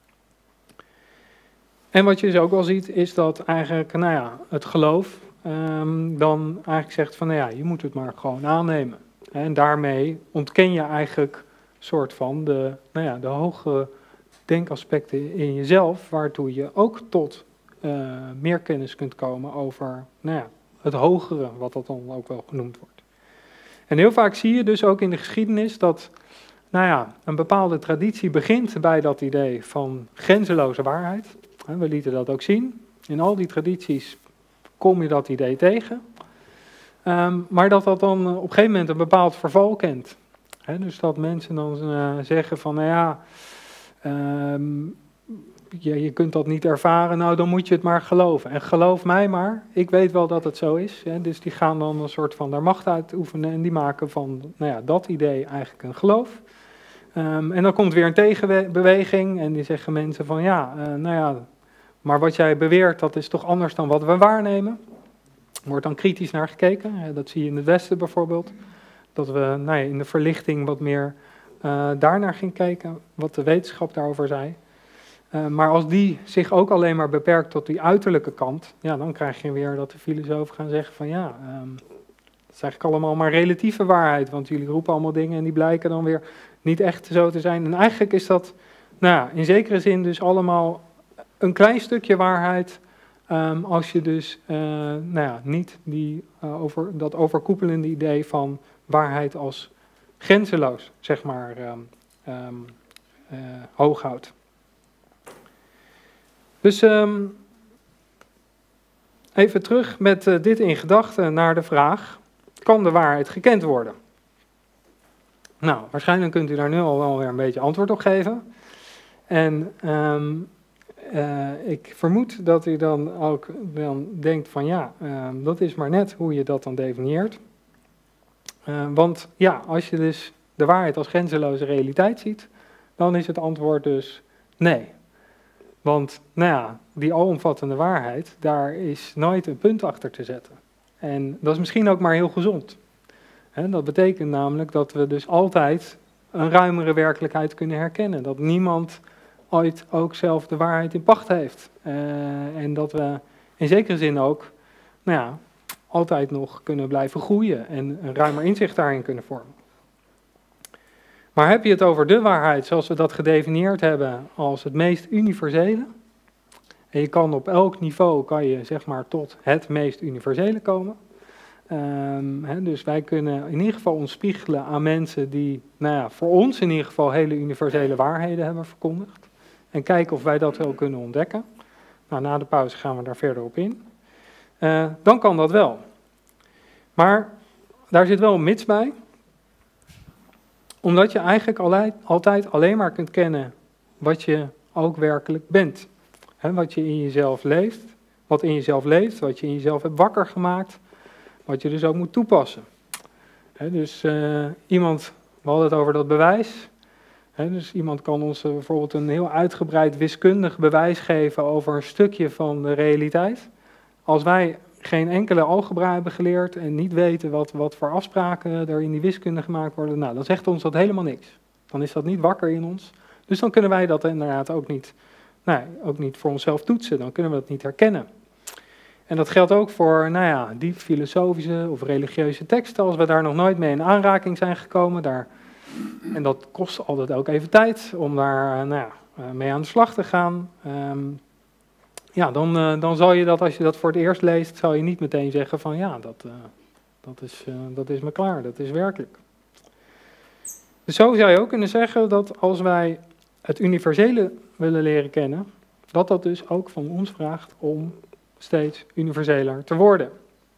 En wat je dus ook wel ziet, is dat eigenlijk, nou ja, het geloof um, dan eigenlijk zegt van, nou ja, je moet het maar gewoon aannemen. En daarmee ontken je eigenlijk soort van de, nou ja, de hoge denkaspecten in jezelf, waartoe je ook tot uh, meer kennis kunt komen over, nou ja, het hogere, wat dat dan ook wel genoemd wordt. En heel vaak zie je dus ook in de geschiedenis dat, nou ja, een bepaalde traditie begint bij dat idee van grenzeloze waarheid. We lieten dat ook zien. In al die tradities kom je dat idee tegen. Um, maar dat dat dan op een gegeven moment een bepaald verval kent. He, dus dat mensen dan uh, zeggen van, nou ja, um, je, je kunt dat niet ervaren, nou dan moet je het maar geloven. En geloof mij maar, ik weet wel dat het zo is. Hè, dus die gaan dan een soort van daar macht uitoefenen en die maken van, nou ja, dat idee eigenlijk een geloof. Um, en dan komt weer een tegenbeweging en die zeggen mensen van, ja, uh, nou ja, maar wat jij beweert, dat is toch anders dan wat we waarnemen. Er wordt dan kritisch naar gekeken, dat zie je in het Westen bijvoorbeeld. Dat we nou ja, in de verlichting wat meer uh, daarnaar gingen kijken, wat de wetenschap daarover zei. Uh, maar als die zich ook alleen maar beperkt tot die uiterlijke kant, ja, dan krijg je weer dat de filosofen gaan zeggen van ja, um, dat is eigenlijk allemaal maar relatieve waarheid, want jullie roepen allemaal dingen en die blijken dan weer niet echt zo te zijn. En eigenlijk is dat nou ja, in zekere zin dus allemaal een klein stukje waarheid, um, als je dus uh, nou ja, niet die, uh, over, dat overkoepelende idee van waarheid als grenzeloos, zeg maar, um, um, uh, hoog houdt. Dus um, even terug met uh, dit in gedachten naar de vraag, kan de waarheid gekend worden? Nou, waarschijnlijk kunt u daar nu al wel weer een beetje antwoord op geven. En um, uh, ik vermoed dat u dan ook dan denkt van ja, uh, dat is maar net hoe je dat dan definieert. Uh, want ja, als je dus de waarheid als grenzeloze realiteit ziet, dan is het antwoord dus nee. Want nou ja, die alomvattende waarheid, daar is nooit een punt achter te zetten. En dat is misschien ook maar heel gezond. He, dat betekent namelijk dat we dus altijd een ruimere werkelijkheid kunnen herkennen. Dat niemand ooit ook zelf de waarheid in pacht heeft. Uh, en dat we in zekere zin ook, nou ja, altijd nog kunnen blijven groeien en een ruimer inzicht daarin kunnen vormen. Maar heb je het over de waarheid zoals we dat gedefinieerd hebben als het meest universele, en je kan op elk niveau kan je zeg maar tot het meest universele komen. Um, he, dus wij kunnen in ieder geval ons spiegelen aan mensen die, nou ja, voor ons in ieder geval hele universele waarheden hebben verkondigd. En kijken of wij dat wel kunnen ontdekken. Nou, na de pauze gaan we daar verder op in. Uh, dan kan dat wel. Maar daar zit wel een mits bij. Omdat je eigenlijk altijd alleen maar kunt kennen wat je ook werkelijk bent. He, wat je in jezelf leeft, wat in jezelf leeft, wat je in jezelf hebt wakker gemaakt, wat je dus ook moet toepassen. He, dus uh, iemand, we hadden het over dat bewijs. He, dus iemand kan ons uh, bijvoorbeeld een heel uitgebreid wiskundig bewijs geven over een stukje van de realiteit. Als wij geen enkele algebra hebben geleerd en niet weten wat, wat voor afspraken er in die wiskunde gemaakt worden, nou, dan zegt ons dat helemaal niks. Dan is dat niet wakker in ons. Dus dan kunnen wij dat inderdaad ook niet, nou, ook niet voor onszelf toetsen. Dan kunnen we dat niet herkennen. En dat geldt ook voor, nou ja, diep filosofische of religieuze teksten. Als we daar nog nooit mee in aanraking zijn gekomen, daar, en dat kost altijd ook even tijd om daar nou ja, mee aan de slag te gaan. Um, Ja, dan, uh, dan zal je dat, als je dat voor het eerst leest, zal je niet meteen zeggen van ja, dat, uh, dat, is, uh, dat is me klaar, dat is werkelijk. Dus zo zou je ook kunnen zeggen dat als wij het universele willen leren kennen, dat dat dus ook van ons vraagt om steeds universeler te worden.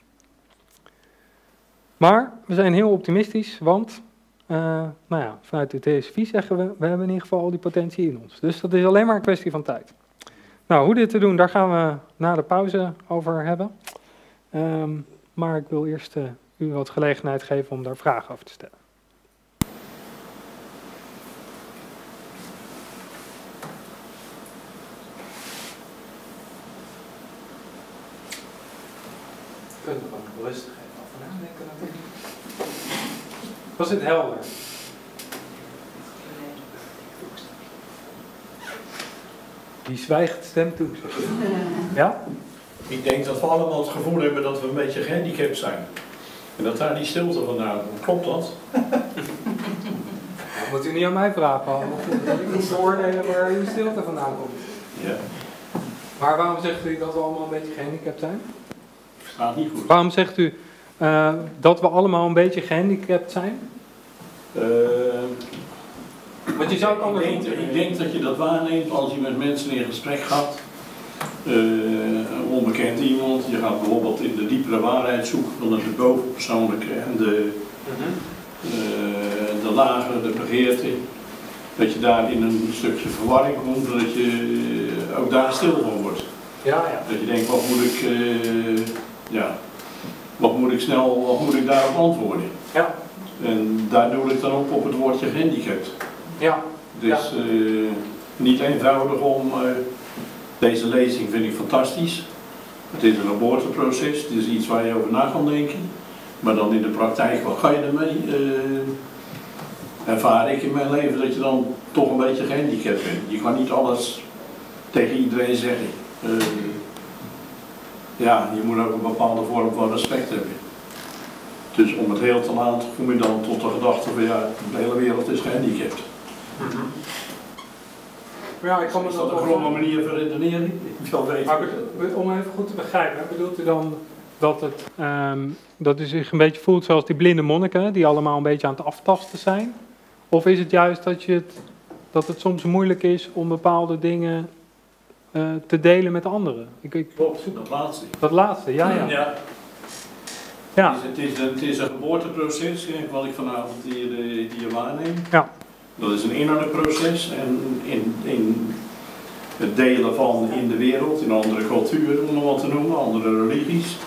Maar we zijn heel optimistisch, want uh, nou ja, vanuit de theosofie zeggen we, we hebben in ieder geval al die potentie in ons. Dus dat is alleen maar een kwestie van tijd. Nou, hoe dit te doen, daar gaan we na de pauze over hebben. Um, maar ik wil eerst uh, u wat gelegenheid geven om daar vragen over te stellen. Je kunt er gewoon rustig even over nadenken natuurlijk. Was het helder? Die zwijgt stem toe. Ja? Ik denk dat we allemaal het gevoel hebben dat we een beetje gehandicapt zijn. En dat daar die stilte vandaan komt. Klopt dat? Ja, moet u niet aan mij vragen, dat ik moet beoordelen waar uw stilte vandaan komt. Ja. Maar waarom zegt u dat we allemaal een beetje gehandicapt zijn? Gaat niet goed. Waarom zegt u uh, dat we allemaal een beetje gehandicapt zijn? Uh, Want je zou het anders ik, denk, ik denk dat je dat waarneemt als je met mensen in gesprek gaat. Uh, een onbekend iemand, je gaat bijvoorbeeld in de diepere waarheid zoeken van het bovenpersoonlijke en de, uh-huh. uh, de lage, de begeerte. Dat je daar in een stukje verwarring komt, dat je ook daar stil van wordt. Ja, ja. Dat je denkt, wat moet ik, uh, ja, wat moet ik snel, wat moet ik daarop antwoorden? Ja. En daar doe ik dan ook op het woordje gehandicapt. Ja. Het is ja. uh, niet eenvoudig om, uh, deze lezing vind ik fantastisch. Het is een geboorteproces, het is iets waar je over na kan denken. Maar dan in de praktijk, wat ga je ermee? Uh, ervaar ik in mijn leven dat je dan toch een beetje gehandicapt bent. Je kan niet alles tegen iedereen zeggen. Uh, ja, je moet ook een bepaalde vorm van respect hebben. Dus om het heel te laten kom je dan tot de gedachte van ja, de hele wereld is gehandicapt. Mm-hmm. Ja, ik kan me is dat een kromme manier van redenering? Ik wil weten. Maar om even goed te begrijpen, bedoelt u dan dat het um, dat u zich een beetje voelt zoals die blinde monniken, die allemaal een beetje aan het aftasten zijn? Of is het juist dat, je het, dat het soms moeilijk is om bepaalde dingen uh, te delen met anderen? Ik, ik, Klopt, dat laatste. Dat laatste, ja, ja. ja. ja. Het, is, het, is een, het is een geboorteproces, wat ik vanavond hier, hier waarneem. Ja. Dat is een innerlijk proces en in, in het delen van in de wereld, in andere culturen om het wat te noemen, andere religies.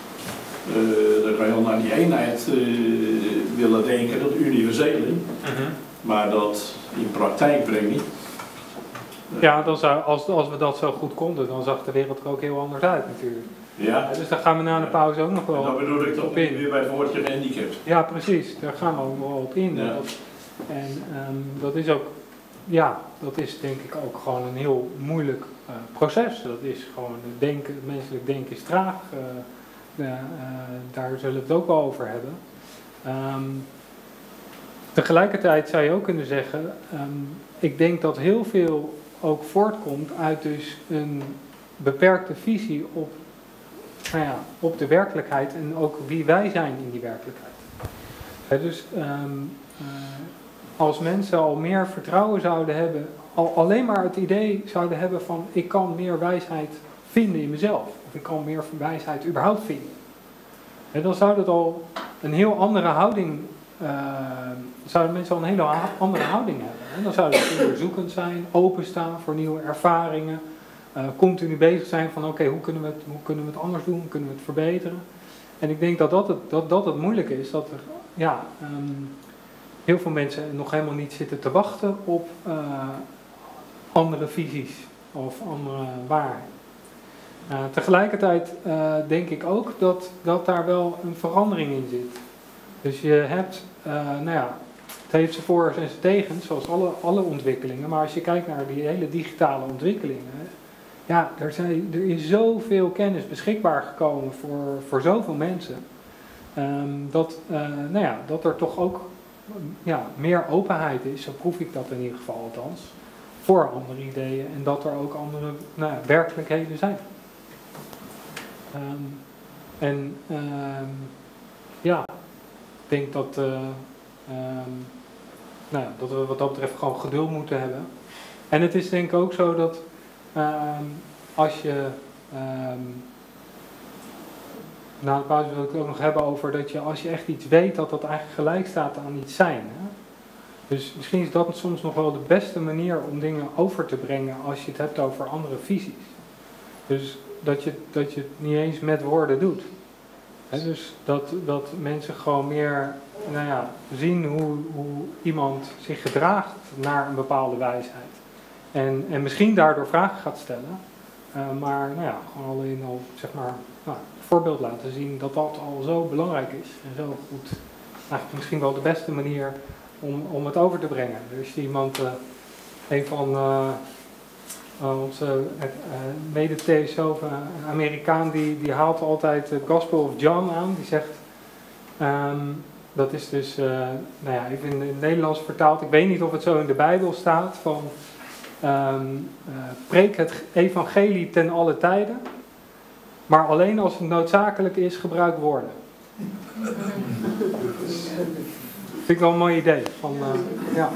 Uh, dan kan je al naar die eenheid uh, willen denken, dat universele. Uh-huh. Maar dat in praktijk brengen. Uh, ja, dan zou, als, als we dat zo goed konden, dan zag de wereld er ook heel anders uit natuurlijk. Ja. Ja, dus daar gaan we na de pauze ook nog wel op in. Dat bedoel ik toch weer bij het woordje gehandicapt. Ja, precies. Daar gaan we ook wel op in. Ja. Dat, en um, dat is ook, ja, dat is denk ik ook gewoon een heel moeilijk uh, proces. Dat is gewoon, het denken, het menselijk denken is traag. Uh, uh, uh, daar zullen we het ook wel over hebben. Um, tegelijkertijd zou je ook kunnen zeggen, um, ik denk dat heel veel ook voortkomt uit dus een beperkte visie op, nou ja, op de werkelijkheid en ook wie wij zijn in die werkelijkheid. He, dus um, uh, als mensen al meer vertrouwen zouden hebben, al alleen maar het idee zouden hebben van ik kan meer wijsheid vinden in mezelf, of ik kan meer wijsheid überhaupt vinden. He, dan zou dat al een heel andere houding, uh, zouden mensen al een hele andere houding hebben. He, dan zouden ze onderzoekend zijn, openstaan voor nieuwe ervaringen, uh, continu bezig zijn van oké, okay, hoe kunnen we het, hoe kunnen we het anders doen, hoe kunnen we het verbeteren. En ik denk dat dat het, dat, dat het moeilijke is, dat er, ja, um, heel veel mensen nog helemaal niet zitten te wachten op uh, andere visies of andere waarheid. Uh, tegelijkertijd uh, denk ik ook dat, dat daar wel een verandering in zit. Dus je hebt, uh, nou ja, het heeft zijn voor- en zijn tegens, zoals alle, alle ontwikkelingen. Maar als je kijkt naar die hele digitale ontwikkelingen, ja, er, zijn, er is zoveel kennis beschikbaar gekomen voor, voor zoveel mensen. Um, dat, uh, nou ja, dat er toch ook ja, meer openheid is, zo proef ik dat in ieder geval althans, voor andere ideeën en dat er ook andere nou ja, werkelijkheden zijn. Um, en um, ja, ik denk dat, uh, um, nou ja, dat we wat dat betreft gewoon geduld moeten hebben. En het is denk ik ook zo dat um, als je... Um, Na de pauze wil ik het ook nog hebben over dat je als je echt iets weet, dat dat eigenlijk gelijk staat aan iets zijn. Hè? Dus misschien is dat soms nog wel de beste manier om dingen over te brengen als je het hebt over andere visies. Dus dat je, dat je het niet eens met woorden doet. Hè? Dus dat, dat mensen gewoon meer nou ja, zien hoe, hoe iemand zich gedraagt naar een bepaalde wijsheid. En, en misschien daardoor vragen gaat stellen. Uh, maar nou ja, gewoon alleen al zeg maar... Nou, voorbeeld laten zien dat dat al zo belangrijk is en zo goed. Eigenlijk misschien wel de beste manier om, om het over te brengen. Er is iemand, uh, een van uh, uh, onze uh, mede-theosofen, een Amerikaan, die, die haalt altijd de Gospel of John aan. Die zegt, um, dat is dus, uh, nou ja, even in het Nederlands vertaald, ik weet niet of het zo in de Bijbel staat, van um, uh, preek het evangelie ten alle tijden. maar alleen als het noodzakelijk is gebruikt worden. Dus, vind ik wel een mooi idee. Van, uh, ja.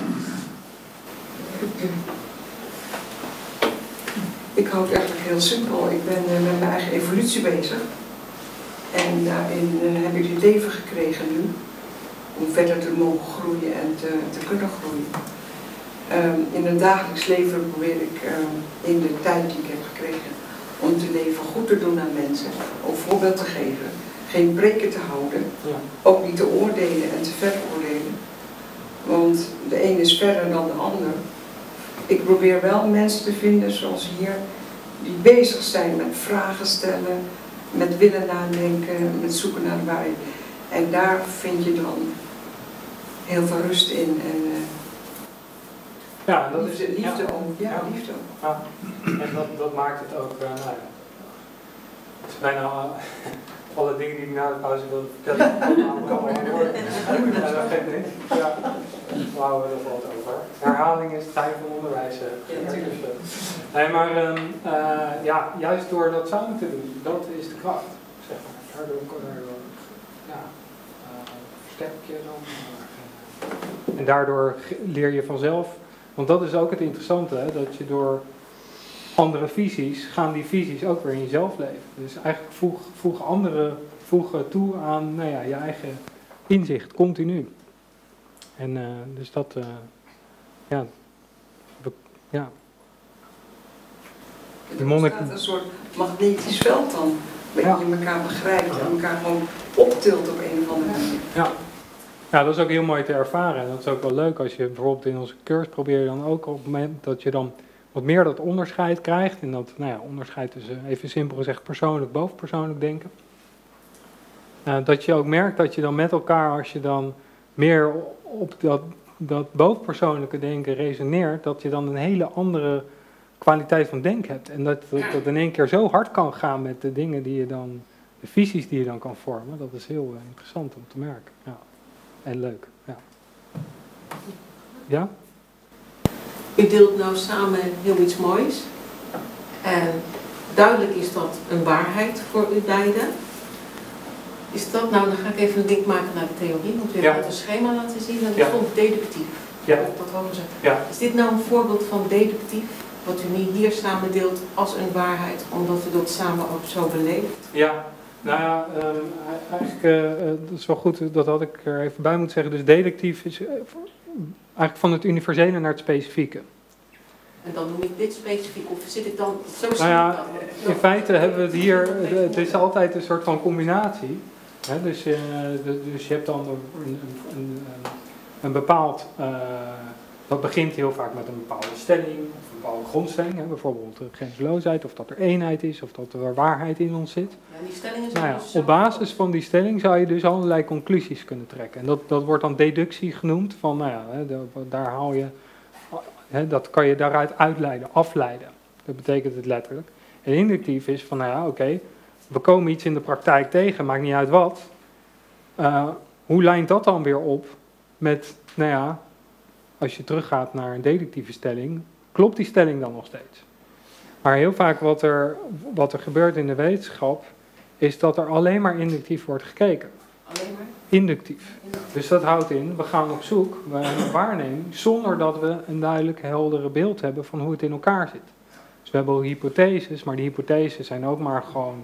Ik hou het eigenlijk heel simpel. Ik ben uh, met mijn eigen evolutie bezig. En daarin uh, heb ik het leven gekregen nu. Om verder te mogen groeien en te, te kunnen groeien. Um, in het dagelijks leven probeer ik um, in de tijd die ik heb gekregen om te leven goed te doen aan mensen. Om voorbeeld te geven. Geen preken te houden. Ja. Ook niet te oordelen en te veroordelen. Want de een is verder dan de ander. Ik probeer wel mensen te vinden zoals hier, die bezig zijn met vragen stellen, met willen nadenken, met zoeken naar de waarheid. En daar vind je dan heel veel rust in. En, uh, ja, dat liefde, is, liefde ja. ook. Ja, Ja. liefde ook. Ja. En dat, dat maakt het ook, uh, nou ja, het is bijna uh, alle dingen die ik na de pauze wil vertellen. Ja, dat geeft niks. Ja. We houden er wat over. Herhaling is het geheim van onderwijs. Ja, natuurlijk. Nee, maar um, uh, ja, juist door dat samen te doen, dat is de kracht, zeg maar. Daardoor, daardoor ja, uh, versterk je dan. Uh, en daardoor leer je vanzelf, want dat is ook het interessante, hè, dat je door andere visies, gaan die visies ook weer in jezelf leven. Dus eigenlijk voeg, voeg anderen voegen toe aan nou ja, je eigen inzicht, continu. En uh, dus dat, uh, ja, we, ja. Er ontstaat een soort magnetisch veld dan, waarin Ja. je elkaar begrijpt en elkaar gewoon optilt op een of andere manier. Ja. Ja, dat is ook heel mooi te ervaren. En dat is ook wel leuk als je bijvoorbeeld in onze cursus probeer je dan ook op het moment dat je dan wat meer dat onderscheid krijgt. En dat, nou ja, onderscheid tussen, even simpel gezegd, persoonlijk boven persoonlijk denken. Uh, dat je ook merkt dat je dan met elkaar, als je dan meer op dat, dat bovenpersoonlijke denken resoneert, dat je dan een hele andere kwaliteit van denken hebt. En dat, dat dat in één keer zo hard kan gaan met de dingen die je dan, de visies die je dan kan vormen. Dat is heel uh, interessant om te merken. Ja. En leuk. Ja? Ja? U deelt nou samen heel iets moois. En duidelijk is dat een waarheid voor u beiden. Is dat nou, dan ga ik even een link maken naar de theorie, want u Ja. heeft een schema laten zien en er Ja. stond deductief. Ja. Dat horen ze. Ja. Is dit nou een voorbeeld van deductief, wat u nu hier samen deelt als een waarheid, omdat u dat samen ook zo beleeft? Ja. Nou ja, um, eigenlijk uh, dat is wel goed, dat had ik er even bij moeten zeggen. Dus deductief is uh, eigenlijk van het universele naar het specifieke. En dan noem ik dit specifiek, of zit ik dan zo zie Nou ja, ik dat? in feite hebben we het hier, het is altijd een soort van combinatie. Hè? Dus, uh, dus je hebt dan een, een, een, een bepaald, uh, dat begint heel vaak met een bepaalde stelling, of een bepaalde grondstelling. Hè? Bijvoorbeeld uh, grenzeloosheid, of dat er eenheid is, of dat er waarheid in ons zit. Ja, die stellingen zijn Nou ja, dus zo op basis van die stelling zou je dus allerlei conclusies kunnen trekken. En dat, dat wordt dan deductie genoemd, van nou ja, hè, daar haal je, hè, dat kan je daaruit uitleiden, afleiden. Dat betekent het letterlijk. En inductief is van, nou ja, oké, okay, we komen iets in de praktijk tegen, maakt niet uit wat. Uh, hoe lijnt dat dan weer op met, nou ja, als je teruggaat naar een deductieve stelling, klopt die stelling dan nog steeds? Maar heel vaak wat er, wat er gebeurt in de wetenschap, is dat er alleen maar inductief wordt gekeken. Alleen maar? Inductief. Dus dat houdt in, we gaan op zoek, we hebben een waarneming, zonder dat we een duidelijk heldere beeld hebben van hoe het in elkaar zit. Dus we hebben al hypotheses, maar die hypotheses zijn ook maar gewoon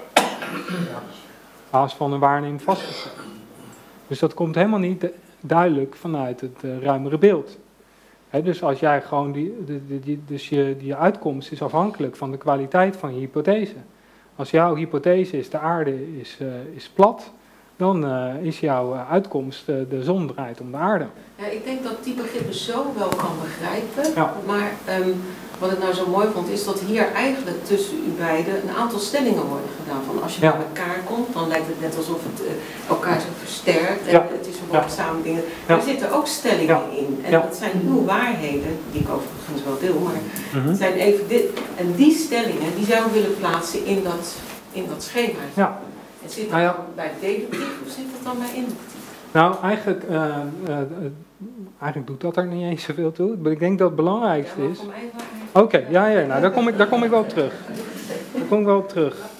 ja, basis van een waarneming vastgesteld. Dus dat komt helemaal niet duidelijk vanuit het uh, ruimere beeld. He, dus als jij gewoon die, die, die, dus je, die uitkomst is afhankelijk van de kwaliteit van je hypothese. Als jouw hypothese is de aarde is, uh, is plat, dan uh, is jouw uitkomst uh, de zon draait om de aarde. Ja, ik denk dat die begrippen zo wel kan begrijpen, Ja. maar um, wat ik nou zo mooi vond is dat hier eigenlijk tussen u beiden een aantal stellingen worden gedaan. Van als je Ja. bij elkaar komt, dan lijkt het net alsof het uh, elkaar zo versterkt en Ja. het is gewoon Ja. samen dingen. Ja. Er zitten ook stellingen Ja. in en Ja. dat zijn uw waarheden, die ik overigens wel deel, maar Mm-hmm. het zijn even dit. En die stellingen, die zou ik willen plaatsen in dat, in dat schema. Ja. En zit dat Nou ja. dan bij deductief of zit dat dan bij inductief? Nou, eigenlijk, uh, uh, uh, eigenlijk doet dat er niet eens zoveel toe. Ik denk dat het belangrijkste Ja, maar is. voor mij waarheid. Oké, okay, ja, ja, nou daar kom, ik, daar kom ik wel op terug. Daar kom ik wel op terug.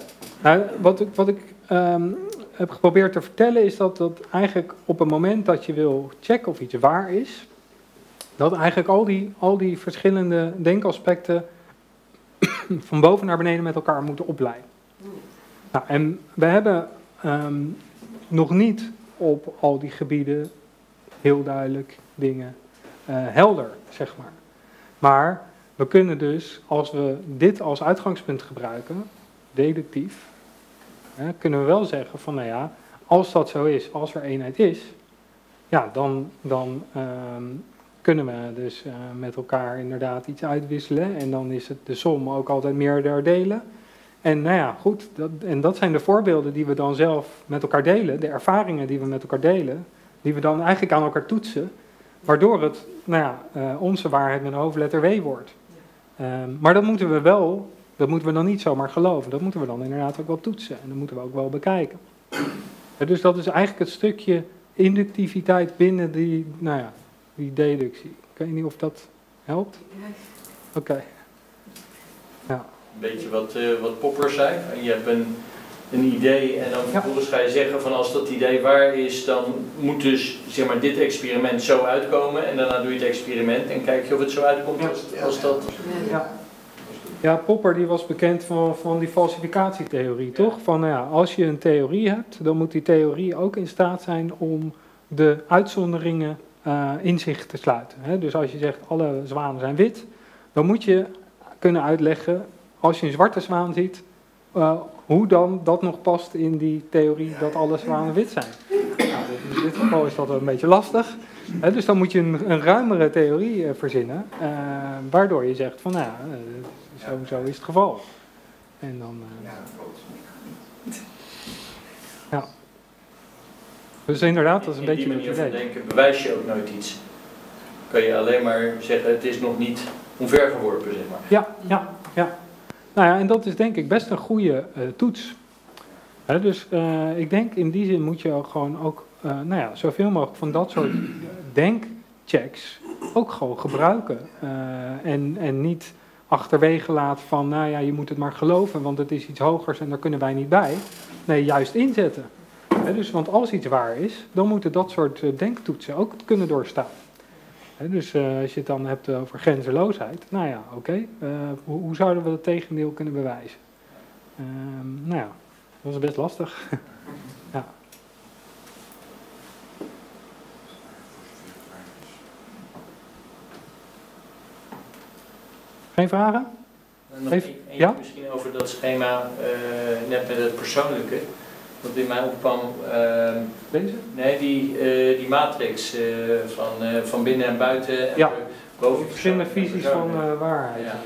Nou, wat ik, wat ik um, heb geprobeerd te vertellen is dat, dat eigenlijk op het moment dat je wil checken of iets waar is, dat eigenlijk al die, al die verschillende denkaspecten van boven naar beneden met elkaar moeten opleiden. Nou, en we hebben um, nog niet op al die gebieden heel duidelijk dingen uh, helder, zeg maar. Maar we kunnen dus, als we dit als uitgangspunt gebruiken, deductief, hè, kunnen we wel zeggen van, nou ja, als dat zo is, als er eenheid is, ja, dan, dan um, kunnen we dus uh, met elkaar inderdaad iets uitwisselen. En dan is het de som ook altijd meerdere delen. En nou ja, goed, dat, en dat zijn de voorbeelden die we dan zelf met elkaar delen, de ervaringen die we met elkaar delen, die we dan eigenlijk aan elkaar toetsen, waardoor het, nou ja, uh, onze waarheid met een hoofdletter W wordt. Um, maar dat moeten we wel, dat moeten we dan niet zomaar geloven, dat moeten we dan inderdaad ook wel toetsen en dat moeten we ook wel bekijken. Ja, dus dat is eigenlijk het stukje inductiviteit binnen die, nou ja, die deductie. Ik weet niet of dat helpt? Oké. Okay. Ja. Een beetje wat, uh, wat Popper zei. Je hebt een, een idee en dan vervolgens ga je zeggen van als dat idee waar is, dan moet dus zeg maar dit experiment zo uitkomen en daarna doe je het experiment en kijk je of het zo uitkomt als, als dat... Ja. Ja, Popper die was bekend van, van die falsificatietheorie, toch? Van nou ja, als je een theorie hebt, dan moet die theorie ook in staat zijn om de uitzonderingen uh, in zich te sluiten. Hè? Dus als je zegt alle zwanen zijn wit, dan moet je kunnen uitleggen, als je een zwarte zwaan ziet, uh, hoe dan dat nog past in die theorie dat alle zwanen wit zijn. Nou, in dit geval is dat een beetje lastig. Hè? Dus dan moet je een, een ruimere theorie uh, verzinnen, uh, waardoor je zegt van nou ja, uh, zo, zo is het geval. En dan... Uh, ja. Dus inderdaad, dat is een in beetje die manier het van idee. denken bewijs je ook nooit iets. Kan je alleen maar zeggen het is nog niet omvergeworpen, zeg maar. Ja, ja, ja. Nou ja, en dat is denk ik best een goede uh, toets. He, dus uh, ik denk in die zin moet je ook gewoon ook, uh, nou ja, zoveel mogelijk van dat soort denkchecks ook gewoon gebruiken. Uh, en, en niet achterwege laten van, nou ja, je moet het maar geloven, want het is iets hogers en daar kunnen wij niet bij. Nee, juist inzetten. He, dus, want als iets waar is, dan moeten dat soort uh, denktoetsen ook kunnen doorstaan. He, dus uh, als je het dan hebt over grenzeloosheid, nou ja, oké, okay, uh, hoe, hoe zouden we het tegendeel kunnen bewijzen? Uh, nou ja, dat is best lastig. Ja. Geen vragen? Nog Even, eentje ja? misschien over dat schema, uh, net met het persoonlijke. Wat in mij opkwam, uh, Deze? nee, die, uh, die matrix uh, van, uh, van binnen en buiten. En ja, boven verschillende visies van uh, waarheid. Ja.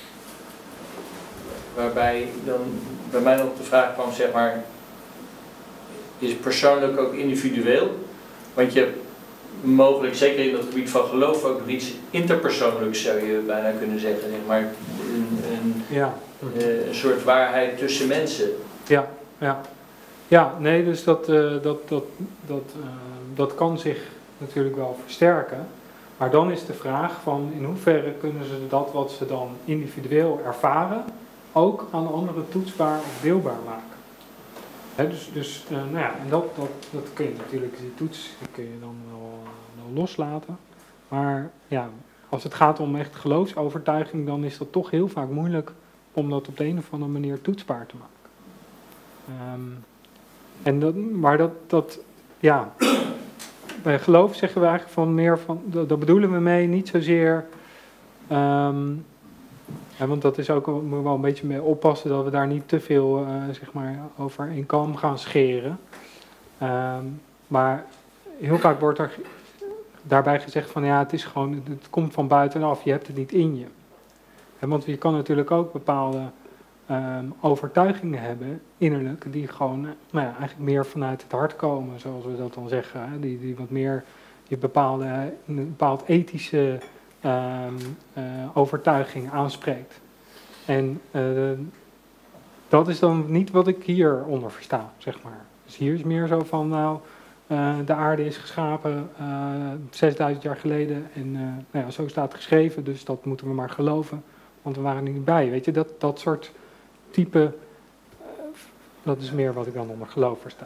Waarbij dan bij mij ook de vraag kwam, zeg maar, is persoonlijk ook individueel? Want je hebt mogelijk, zeker in dat gebied van geloof, ook nog iets interpersoonlijks zou je bijna kunnen zeggen, zeg maar, een, een, ja. uh, een soort waarheid tussen mensen. Ja, ja. Ja, nee, dus dat, uh, dat, dat, dat, uh, dat kan zich natuurlijk wel versterken. Maar dan is de vraag van in hoeverre kunnen ze dat wat ze dan individueel ervaren ook aan anderen toetsbaar of deelbaar maken. Hè, dus dus uh, nou ja, en dat, dat, dat kun je natuurlijk, die toets die kun je dan wel, uh, wel loslaten. Maar ja, als het gaat om echt geloofsovertuiging, dan is dat toch heel vaak moeilijk om dat op de een of andere manier toetsbaar te maken. Um, en dat, maar dat, dat, ja, bij geloof zeggen we eigenlijk van meer van, dat, dat bedoelen we mee niet zozeer, um, ja, want dat is ook, we moeten wel een beetje mee oppassen dat we daar niet te veel, uh, zeg maar, over in kam gaan scheren. Um, maar heel vaak wordt er daarbij gezegd van ja, het is gewoon, het komt van buitenaf, je hebt het niet in je. En want je kan natuurlijk ook bepaalde Um, overtuigingen hebben, innerlijk, die gewoon nou ja, eigenlijk meer vanuit het hart komen, zoals we dat dan zeggen. Hè? Die, die wat meer je bepaalde, een bepaald ethische um, uh, overtuiging aanspreekt. En uh, dat is dan niet wat ik hier onder versta, zeg maar. Dus hier is meer zo van, nou, uh, de aarde is geschapen uh, zesduizend jaar geleden en uh, nou ja, zo staat het geschreven, dus dat moeten we maar geloven, want we waren er niet bij. Weet je, dat, dat soort type Dat is meer wat ik dan onder geloof versta.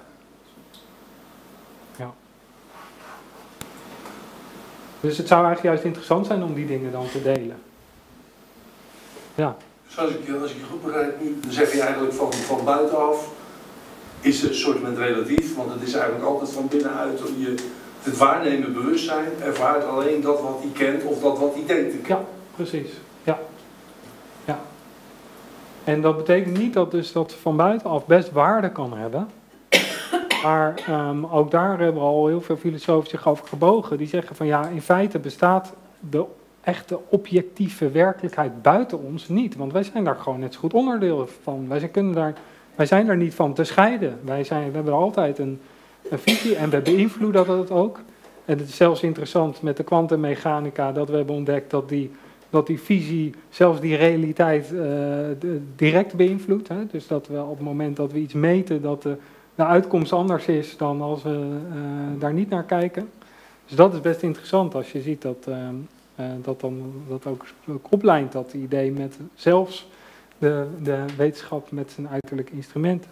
Ja. Dus het zou eigenlijk juist interessant zijn om die dingen dan te delen. Ja. Dus als ik je, als ik je goed begrijp nu, dan zeg je eigenlijk van, van buitenaf is het een soort met relatief, want het is eigenlijk altijd van binnenuit je het waarnemen bewustzijn ervaart alleen dat wat hij kent of dat wat hij denkt te kennen. Ja, precies. Ja. Ja. En dat betekent niet dat dus dat van buitenaf best waarde kan hebben. Maar um, ook daar hebben al heel veel filosofen zich over gebogen. Die zeggen van ja, in feite bestaat de echte objectieve werkelijkheid buiten ons niet. Want wij zijn daar gewoon net zo goed onderdeel van. Wij zijn, kunnen daar, wij zijn er niet van te scheiden. Wij, zijn, we hebben altijd een, een visie en we beïnvloeden dat ook. En het is zelfs interessant met de kwantummechanica dat we hebben ontdekt dat die, dat die visie zelfs die realiteit uh, de, direct beïnvloedt. Hè? Dus dat we op het moment dat we iets meten dat de, de uitkomst anders is dan als we uh, daar niet naar kijken. Dus dat is best interessant als je ziet dat... Uh, Uh, dat dan dat ook, ook oplijnt, dat idee met zelfs de, de wetenschap met zijn uiterlijke instrumenten.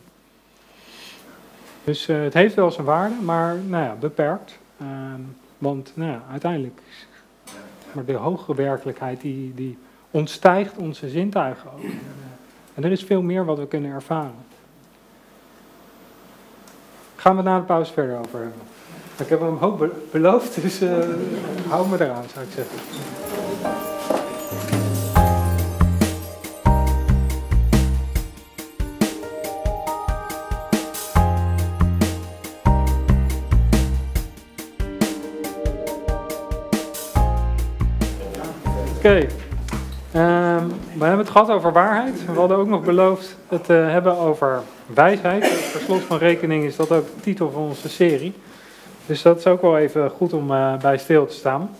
Dus uh, het heeft wel zijn waarde, maar nou ja, beperkt. Uh, want nou ja, uiteindelijk, maar de hogere werkelijkheid die, die ontstijgt onze zintuigen ook. En, uh, en er is veel meer wat we kunnen ervaren. Gaan we na de pauze verder over hebben. Ik heb hem ook be- beloofd, dus uh, hou me eraan, zou ik zeggen. Oké, okay. um, we hebben het gehad over waarheid. We hadden ook nog beloofd het te uh, hebben over wijsheid. Per slot van rekening is dat ook de titel van onze serie. Dus dat is ook wel even goed om uh, bij stil te staan.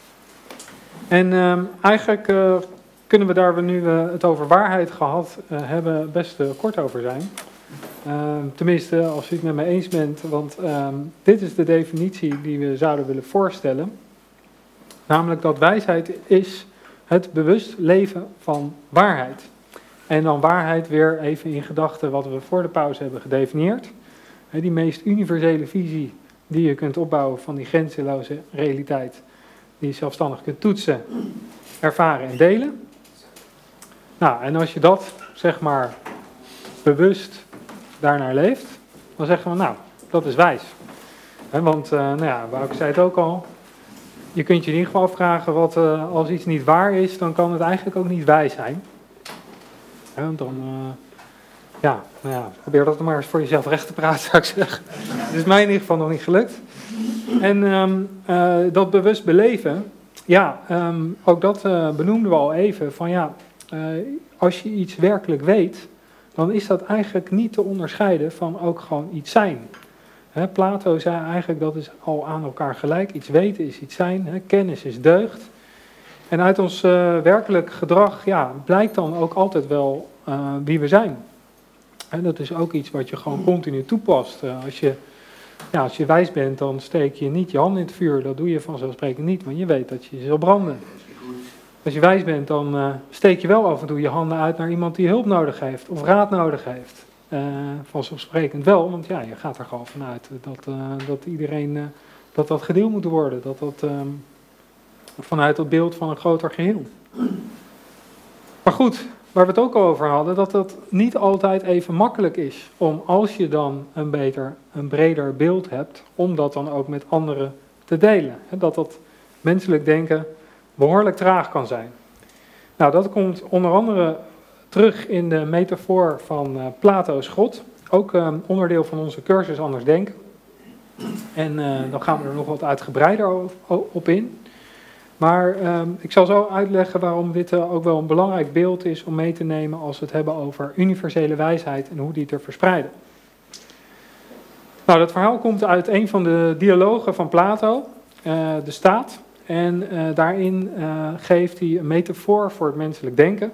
En uh, eigenlijk uh, kunnen we daar we nu uh, het over waarheid gehad uh, hebben best uh, kort over zijn. Uh, tenminste, als u het met me eens bent, want uh, dit is de definitie die we zouden willen voorstellen. Namelijk dat wijsheid is het bewust leven van waarheid. En dan waarheid weer even in gedachten wat we voor de pauze hebben gedefinieerd. Uh, die meest universele visie die je kunt opbouwen van die grenzeloze realiteit, die je zelfstandig kunt toetsen, ervaren en delen. Nou, en als je dat, zeg maar, bewust daarnaar leeft, dan zeggen we, nou, dat is wijs. He, want, uh, nou ja, Wouke zei het ook al, je kunt je in ieder geval afvragen, wat, uh, als iets niet waar is, dan kan het eigenlijk ook niet wijs zijn. He, dan... Uh, Ja, nou ja, probeer dat maar eens voor jezelf recht te praten, zou ik zeggen. Het is mij in ieder geval nog niet gelukt. En um, uh, dat bewust beleven, ja, um, ook dat uh, benoemden we al even. Van ja, uh, als je iets werkelijk weet, dan is dat eigenlijk niet te onderscheiden van ook gewoon iets zijn. Hè, Plato zei eigenlijk dat is al aan elkaar gelijk. Iets weten is iets zijn, hè, kennis is deugd. En uit ons uh, werkelijk gedrag, ja, blijkt dan ook altijd wel uh, wie we zijn. En dat is ook iets wat je gewoon continu toepast. Uh, als, je, ja, als je wijs bent, dan steek je niet je hand in het vuur. Dat doe je vanzelfsprekend niet, want je weet dat je zal branden. Als je wijs bent, dan uh, steek je wel af en toe je handen uit naar iemand die hulp nodig heeft of raad nodig heeft. Uh, vanzelfsprekend wel, want ja, je gaat er gewoon vanuit dat, uh, dat iedereen uh, dat dat gedeeld moet worden. Dat dat uh, vanuit het beeld van een groter geheel. Maar goed, waar we het ook al over hadden, dat dat niet altijd even makkelijk is om, als je dan een beter, een breder beeld hebt, om dat dan ook met anderen te delen. Dat dat menselijk denken behoorlijk traag kan zijn. Nou, dat komt onder andere terug in de metafoor van uh, Plato's God. Ook uh, onderdeel van onze cursus Anders Denken. En uh, dan gaan we er nog wat uitgebreider op in. Maar uh, ik zal zo uitleggen waarom dit uh, ook wel een belangrijk beeld is om mee te nemen als we het hebben over universele wijsheid en hoe die te verspreiden. Nou, dat verhaal komt uit een van de dialogen van Plato, uh, de Staat. En uh, daarin uh, geeft hij een metafoor voor het menselijk denken.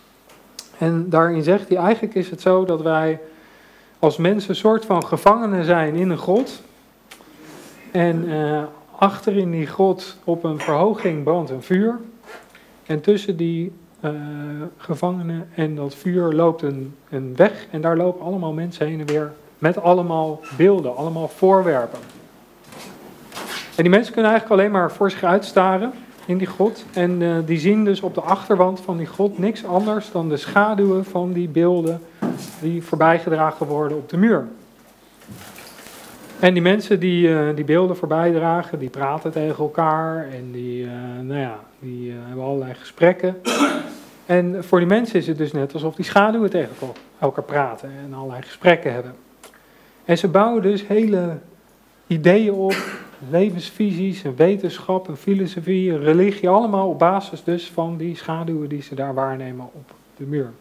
En daarin zegt hij, eigenlijk is het zo dat wij als mensen een soort van gevangenen zijn in een grot. En uh, achter in die grot op een verhoging brandt een vuur. En tussen die uh, gevangenen en dat vuur loopt een, een weg en daar lopen allemaal mensen heen en weer met allemaal beelden, allemaal voorwerpen. En die mensen kunnen eigenlijk alleen maar voor zich uitstaren in die grot en uh, die zien dus op de achterwand van die grot niks anders dan de schaduwen van die beelden die voorbijgedragen worden op de muur. En die mensen die uh, die beelden voorbij dragen, die praten tegen elkaar en die, uh, nou ja, die uh, hebben allerlei gesprekken. En voor die mensen is het dus net alsof die schaduwen tegen elkaar praten en allerlei gesprekken hebben. En ze bouwen dus hele ideeën op, levensvisies, een wetenschap, een filosofie, een religie, allemaal op basis dus van die schaduwen die ze daar waarnemen op de muur.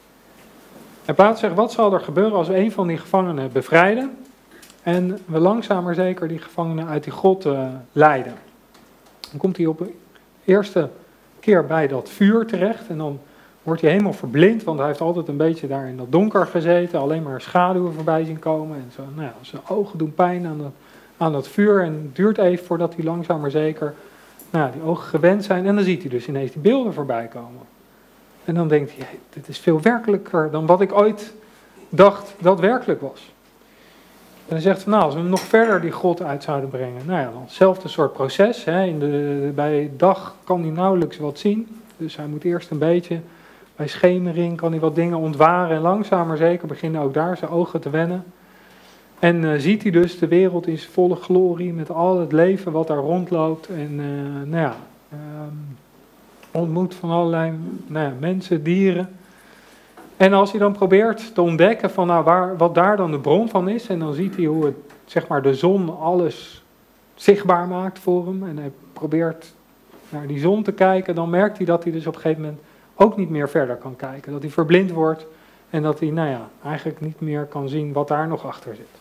En Plato zegt, wat zal er gebeuren als we een van die gevangenen bevrijden en we langzaam maar zeker die gevangenen uit die grot uh, leiden? Dan komt hij op de eerste keer bij dat vuur terecht en dan wordt hij helemaal verblind, want hij heeft altijd een beetje daar in dat donker gezeten, alleen maar schaduwen voorbij zien komen en zo, nou ja, zijn ogen doen pijn aan, de, aan dat vuur en het duurt even voordat hij langzaam maar zeker nou ja, die ogen gewend zijn en dan ziet hij dus ineens die beelden voorbij komen. En dan denkt hij, hey, dit is veel werkelijker dan wat ik ooit dacht dat werkelijk was. En hij zegt van, nou, als we hem nog verder die grot uit zouden brengen, nou ja, dan hetzelfde soort proces. Hè. In de, bij dag kan hij nauwelijks wat zien, dus hij moet eerst een beetje, bij schemering kan hij wat dingen ontwaren en langzaam maar zeker beginnen ook daar zijn ogen te wennen. En uh, ziet hij dus de wereld in zijn volle glorie met al het leven wat daar rondloopt en uh, nou ja, um, ontmoet van allerlei nou ja, mensen, dieren. En als hij dan probeert te ontdekken van nou, waar, wat daar dan de bron van is, en dan ziet hij hoe het, zeg maar, de zon alles zichtbaar maakt voor hem, en hij probeert naar die zon te kijken, dan merkt hij dat hij dus op een gegeven moment ook niet meer verder kan kijken. Dat hij verblind wordt en dat hij, nou ja, eigenlijk niet meer kan zien wat daar nog achter zit.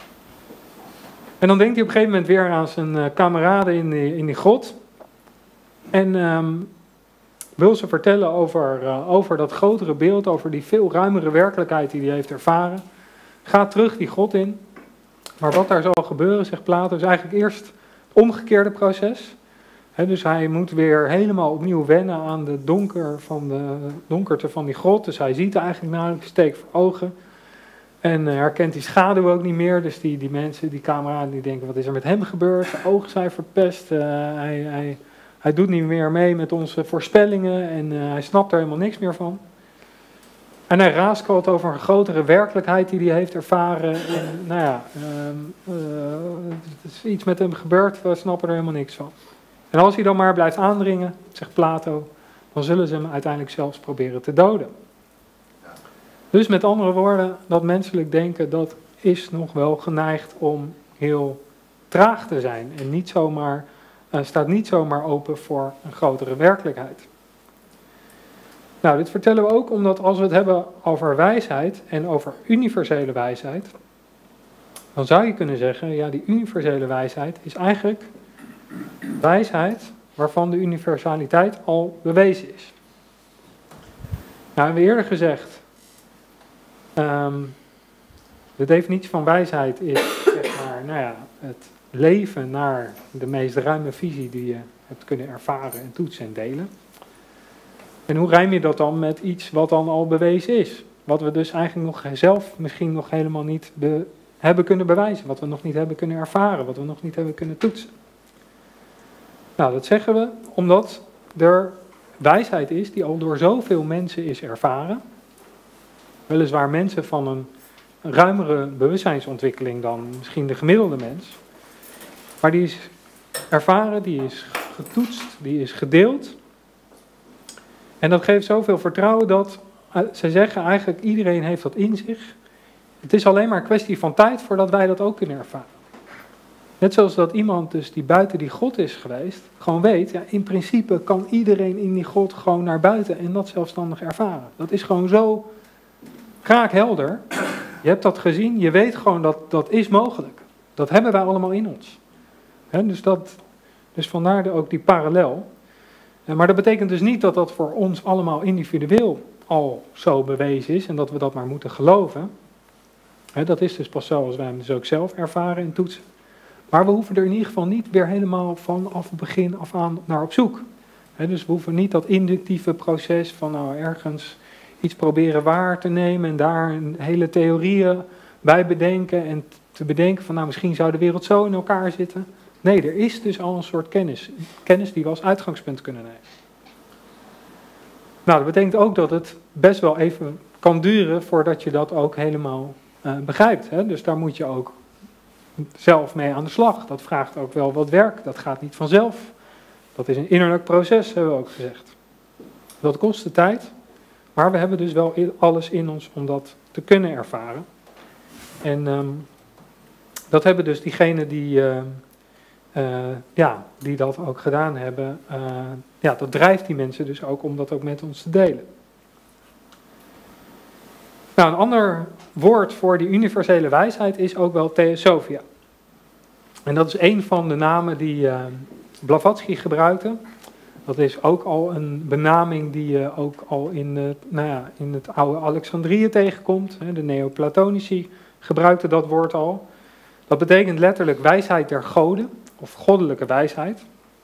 En dan denkt hij op een gegeven moment weer aan zijn uh, kameraden in die, in die grot. En um, wil ze vertellen over, uh, over dat grotere beeld, over die veel ruimere werkelijkheid die hij heeft ervaren. Gaat terug die grot in. Maar wat daar zal gebeuren, zegt Plato, is eigenlijk eerst het omgekeerde proces. He, dus hij moet weer helemaal opnieuw wennen aan de, donker van de donkerte van die grot. Dus hij ziet eigenlijk nauwelijks, steek voor ogen. En uh, herkent die schaduw ook niet meer. Dus die, die mensen, die kameraden, die denken, wat is er met hem gebeurd? Zijn ogen zijn verpest. Uh, hij, hij, hij doet niet meer mee met onze voorspellingen. En uh, hij snapt er helemaal niks meer van. En hij raaskalt over een grotere werkelijkheid die hij heeft ervaren. En nou ja, uh, uh, er is iets met hem gebeurd, we snappen er helemaal niks van. En als hij dan maar blijft aandringen, zegt Plato, dan zullen ze hem uiteindelijk zelfs proberen te doden. Dus met andere woorden, dat menselijk denken, dat is nog wel geneigd om heel traag te zijn. En niet zomaar, uh, staat niet zomaar open voor een grotere werkelijkheid. Nou, dit vertellen we ook omdat als we het hebben over wijsheid en over universele wijsheid, dan zou je kunnen zeggen, ja, die universele wijsheid is eigenlijk wijsheid waarvan de universaliteit al bewezen is. Nou, hebben we eerder gezegd, um, de definitie van wijsheid is, zeg maar, nou ja, het leven naar de meest ruime visie die je hebt kunnen ervaren en toetsen en delen. En hoe rijm je dat dan met iets wat dan al bewezen is? Wat we dus eigenlijk nog zelf misschien nog helemaal niet be- hebben kunnen bewijzen. Wat we nog niet hebben kunnen ervaren. Wat we nog niet hebben kunnen toetsen. Nou, dat zeggen we omdat er wijsheid is die al door zoveel mensen is ervaren. Weliswaar mensen van een ruimere bewustzijnsontwikkeling dan misschien de gemiddelde mens. Maar die is ervaren, die is getoetst, die is gedeeld. En dat geeft zoveel vertrouwen dat ze zeggen eigenlijk iedereen heeft dat in zich. Het is alleen maar een kwestie van tijd voordat wij dat ook kunnen ervaren. Net zoals dat iemand dus die buiten die grot is geweest, gewoon weet, ja, in principe kan iedereen in die grot gewoon naar buiten en dat zelfstandig ervaren. Dat is gewoon zo kraakhelder. Je hebt dat gezien, je weet gewoon dat dat is mogelijk. Dat hebben wij allemaal in ons. He, dus, dat, dus vandaar de, ook die parallel. Maar dat betekent dus niet dat dat voor ons allemaal individueel al zo bewezen is en dat we dat maar moeten geloven. He, dat is dus pas zo als wij hem dus ook zelf ervaren en toetsen. Maar we hoeven er in ieder geval niet weer helemaal vanaf het begin af aan naar op zoek. He, dus we hoeven niet dat inductieve proces van nou, ergens iets proberen waar te nemen en daar een hele theorieën bij bedenken en te bedenken van nou misschien zou de wereld zo in elkaar zitten. Nee, er is dus al een soort kennis, kennis die we als uitgangspunt kunnen nemen. Nou, dat betekent ook dat het best wel even kan duren voordat je dat ook helemaal uh, begrijpt. Hè? Dus daar moet je ook zelf mee aan de slag. Dat vraagt ook wel wat werk, dat gaat niet vanzelf. Dat is een innerlijk proces, hebben we ook gezegd. Dat kost de tijd, maar we hebben dus wel alles in ons om dat te kunnen ervaren. En um, dat hebben dus diegenen die, uh, uh, ja, die dat ook gedaan hebben, uh, ja, dat drijft die mensen dus ook om dat ook met ons te delen. Nou, een ander woord voor die universele wijsheid is ook wel Theosophia. En dat is een van de namen die uh, Blavatsky gebruikte. Dat is ook al een benaming die je ook al in, uh, nou ja, in het oude Alexandrië tegenkomt. De Neoplatonici gebruikten dat woord al. Dat betekent letterlijk wijsheid der goden, of goddelijke wijsheid.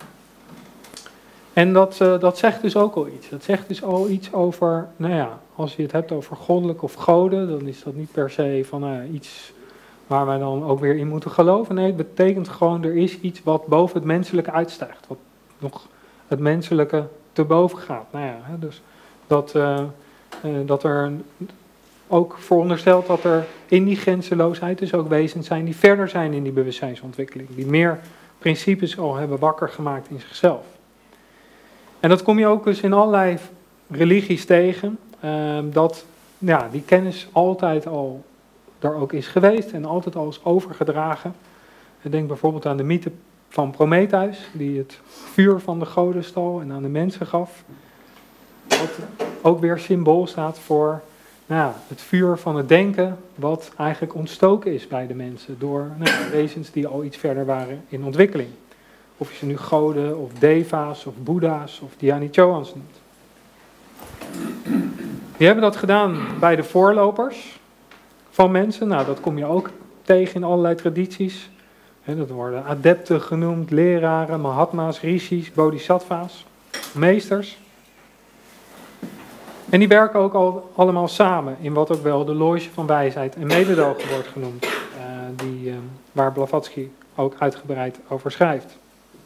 En dat, uh, dat zegt dus ook al iets. Dat zegt dus al iets over, nou ja, als je het hebt over goddelijk of goden, dan is dat niet per se van uh, iets waar wij dan ook weer in moeten geloven. Nee, het betekent gewoon, er is iets wat boven het menselijke uitstijgt. Wat nog het menselijke te boven gaat. Nou ja, dus dat, uh, uh, dat er ook veronderstelt dat er in die grenzeloosheid dus ook wezens zijn die verder zijn in die bewustzijnsontwikkeling. Die meer principes al hebben wakker gemaakt in zichzelf. En dat kom je ook dus in allerlei religies tegen. Uh, dat ja, die kennis altijd al er ook is geweest en altijd al is overgedragen. Ik denk bijvoorbeeld aan de mythe van Prometheus, die het vuur van de goden stal en aan de mensen gaf. Wat ook weer symbool staat voor nou ja, het vuur van het denken, wat eigenlijk ontstoken is bij de mensen door nou ja, wezens die al iets verder waren in ontwikkeling. Of je ze nu goden, of deva's, of boeddha's, of dhyani-chohans noemt. Die hebben dat gedaan bij de voorlopers van mensen. Nou, dat kom je ook tegen in allerlei tradities. He, dat worden adepten genoemd, leraren, mahatma's, rishis, bodhisattva's, meesters. En die werken ook al allemaal samen in wat ook wel de loge van wijsheid en mededogen wordt genoemd. Uh, die, uh, waar Blavatsky ook uitgebreid over schrijft.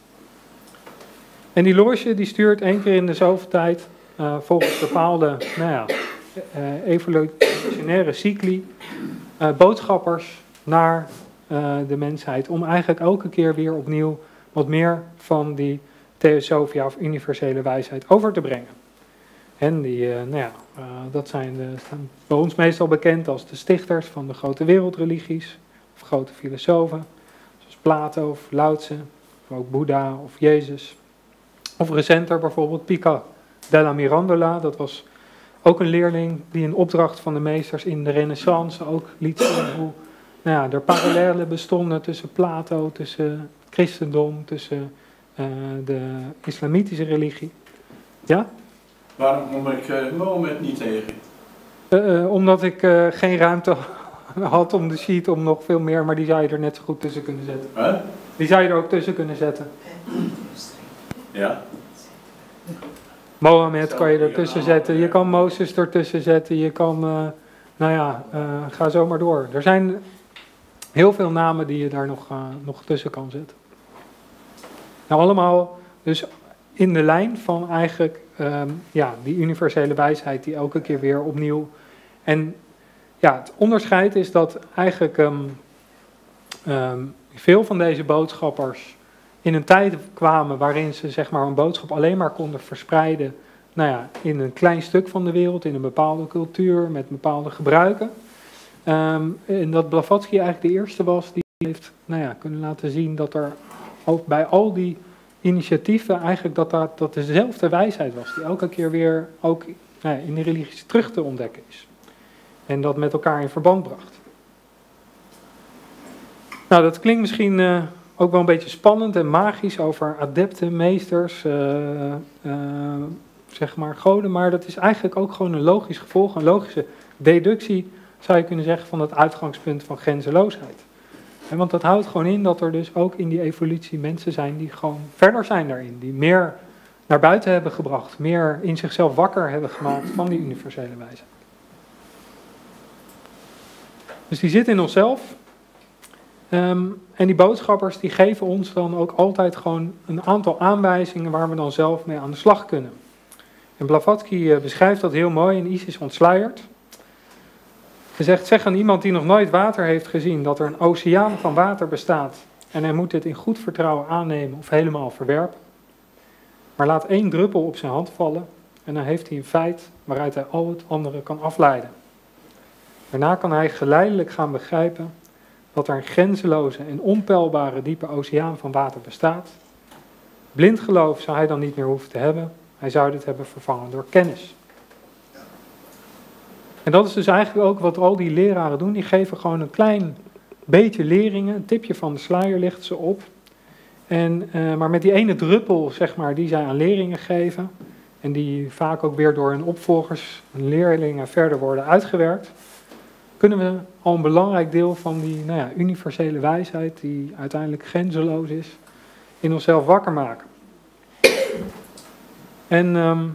En die loge die stuurt één keer in de zoveel tijd uh, volgens bepaalde nou ja, uh, evolutionaire cycli uh, boodschappers naar uh, de mensheid. Om eigenlijk elke keer weer opnieuw wat meer van die Theosophia of universele wijsheid over te brengen. En die, uh, nou ja, uh, dat zijn de, staan bij ons meestal bekend als de stichters van de grote wereldreligies. Of grote filosofen, zoals Plato of Lao Tse, of ook Boeddha of Jezus. Of recenter bijvoorbeeld Pico della Mirandola, dat was ook een leerling die een opdracht van de meesters in de Renaissance ook liet zien hoe nou ja, er parallellen bestonden tussen Plato, tussen het christendom, tussen uh, de islamitische religie. Ja? Waarom kom ik uh, Mohammed niet tegen? Uh, uh, omdat ik uh, geen ruimte had om de sheet om nog veel meer, maar die zou je er net zo goed tussen kunnen zetten. Huh? Die zou je er ook tussen kunnen zetten. Ja. Mohammed kan je ertussen zetten, je kan Mozes ertussen zetten, je kan, uh, nou ja, uh, ga zo maar door. Er zijn heel veel namen die je daar nog, uh, nog tussen kan zetten. Nou, allemaal dus in de lijn van eigenlijk um, ja, die universele wijsheid die elke keer weer opnieuw. En ja, het onderscheid is dat eigenlijk um, um, veel van deze boodschappers in een tijd kwamen waarin ze zeg maar een boodschap alleen maar konden verspreiden, nou ja, in een klein stuk van de wereld, in een bepaalde cultuur, met bepaalde gebruiken. Um, en dat Blavatsky eigenlijk de eerste was die heeft nou ja, kunnen laten zien dat er ook bij al die initiatieven eigenlijk dat dat, dat dezelfde wijsheid was, die elke keer weer ook nou ja, in de religies terug te ontdekken is. En dat met elkaar in verband bracht. Nou, dat klinkt misschien uh, ook wel een beetje spannend en magisch over adepten, meesters, uh, uh, zeg maar goden, maar dat is eigenlijk ook gewoon een logisch gevolg, een logische deductie, zou je kunnen zeggen, van het uitgangspunt van grenzeloosheid. En want dat houdt gewoon in dat er dus ook in die evolutie mensen zijn die gewoon verder zijn daarin, die meer naar buiten hebben gebracht. Meer in zichzelf wakker hebben gemaakt van die universele wijsheid. Dus die zit in onszelf. Um, en die boodschappers die geven ons dan ook altijd gewoon een aantal aanwijzingen waar we dan zelf mee aan de slag kunnen. En Blavatsky uh, beschrijft dat heel mooi in Isis ontsluierd. Hij zegt, zeg aan iemand die nog nooit water heeft gezien dat er een oceaan van water bestaat en hij moet dit in goed vertrouwen aannemen of helemaal verwerpen. Maar laat één druppel op zijn hand vallen en dan heeft hij een feit waaruit hij al het andere kan afleiden. Daarna kan hij geleidelijk gaan begrijpen dat er een grenzeloze en onpeilbare diepe oceaan van water bestaat. Blind geloof zou hij dan niet meer hoeven te hebben. Hij zou dit hebben vervangen door kennis. En dat is dus eigenlijk ook wat al die leraren doen. Die geven gewoon een klein beetje leringen, een tipje van de sluier lichten ze op. En, uh, maar met die ene druppel, zeg maar, die zij aan leringen geven, en die vaak ook weer door hun opvolgers en leerlingen verder worden uitgewerkt, kunnen we al een belangrijk deel van die nou ja, universele wijsheid, die uiteindelijk grenzeloos is, in onszelf wakker maken. En um,